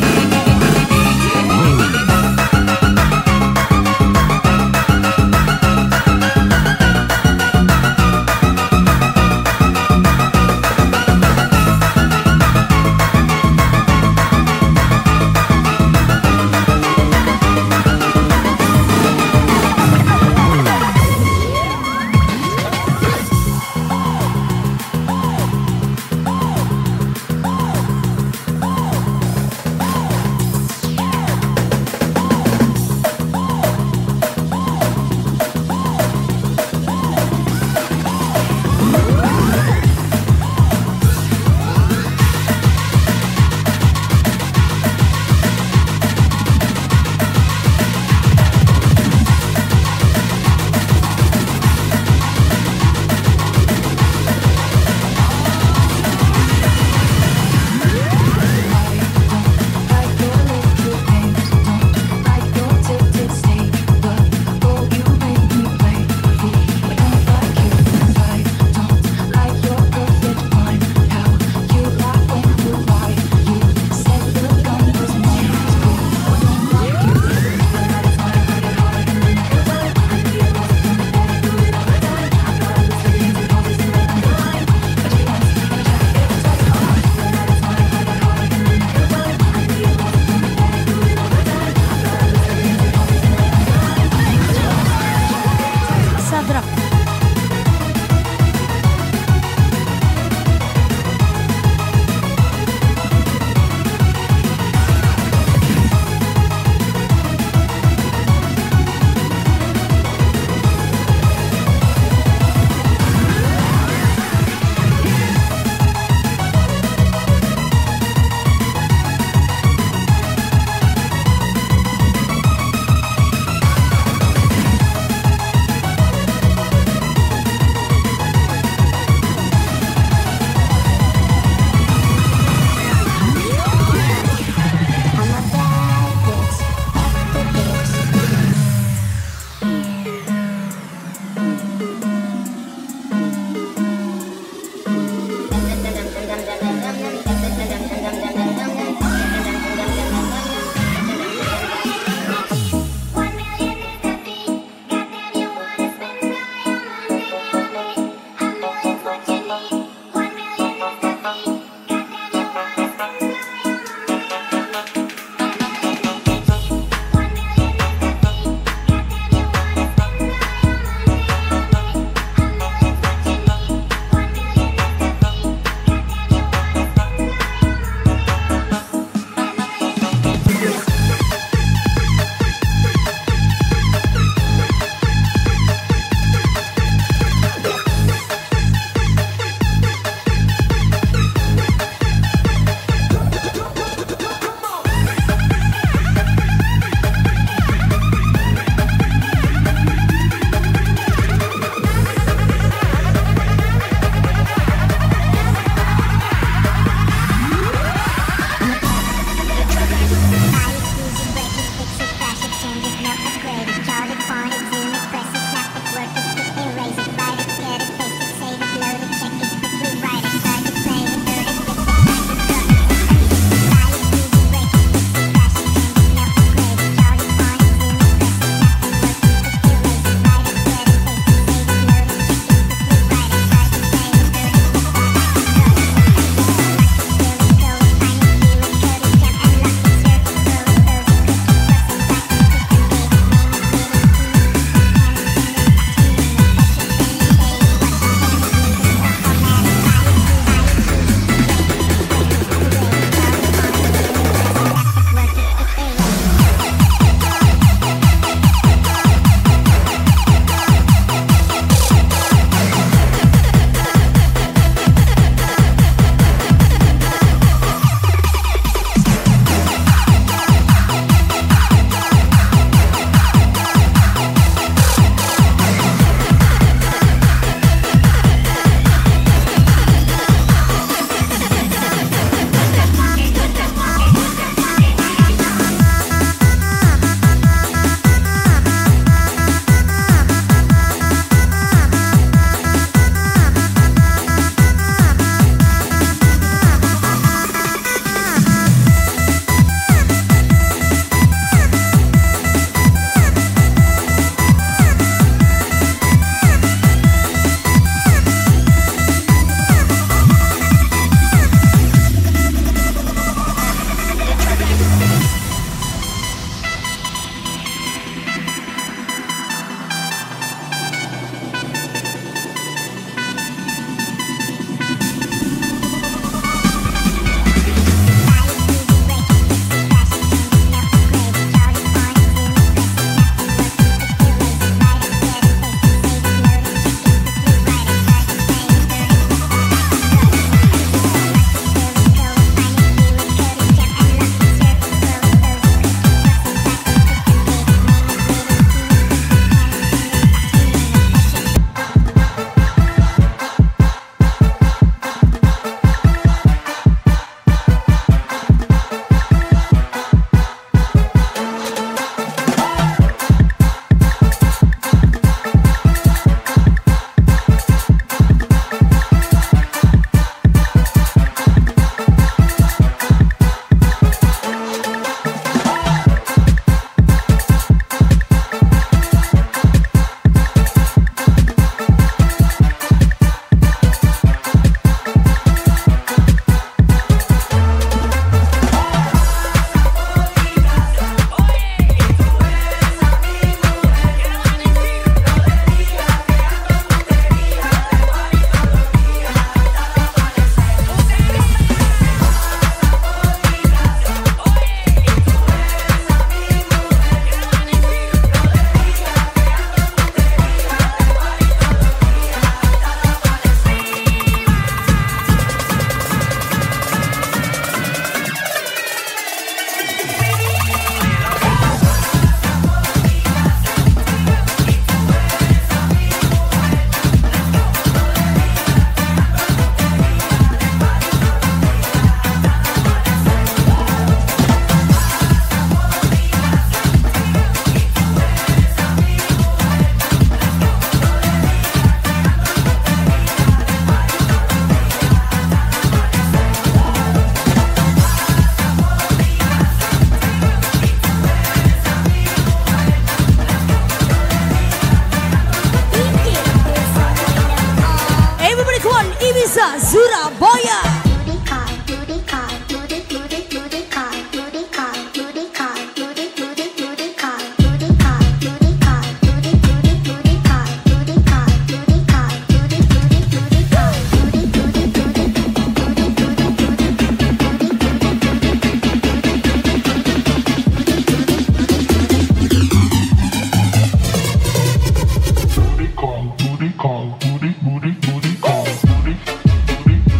Surabaya.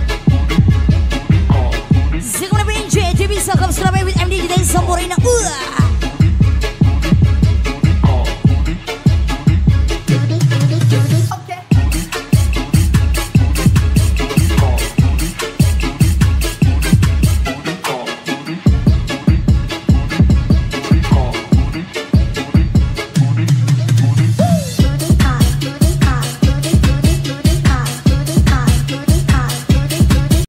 Surabaya with M D J Sampurina. Uh.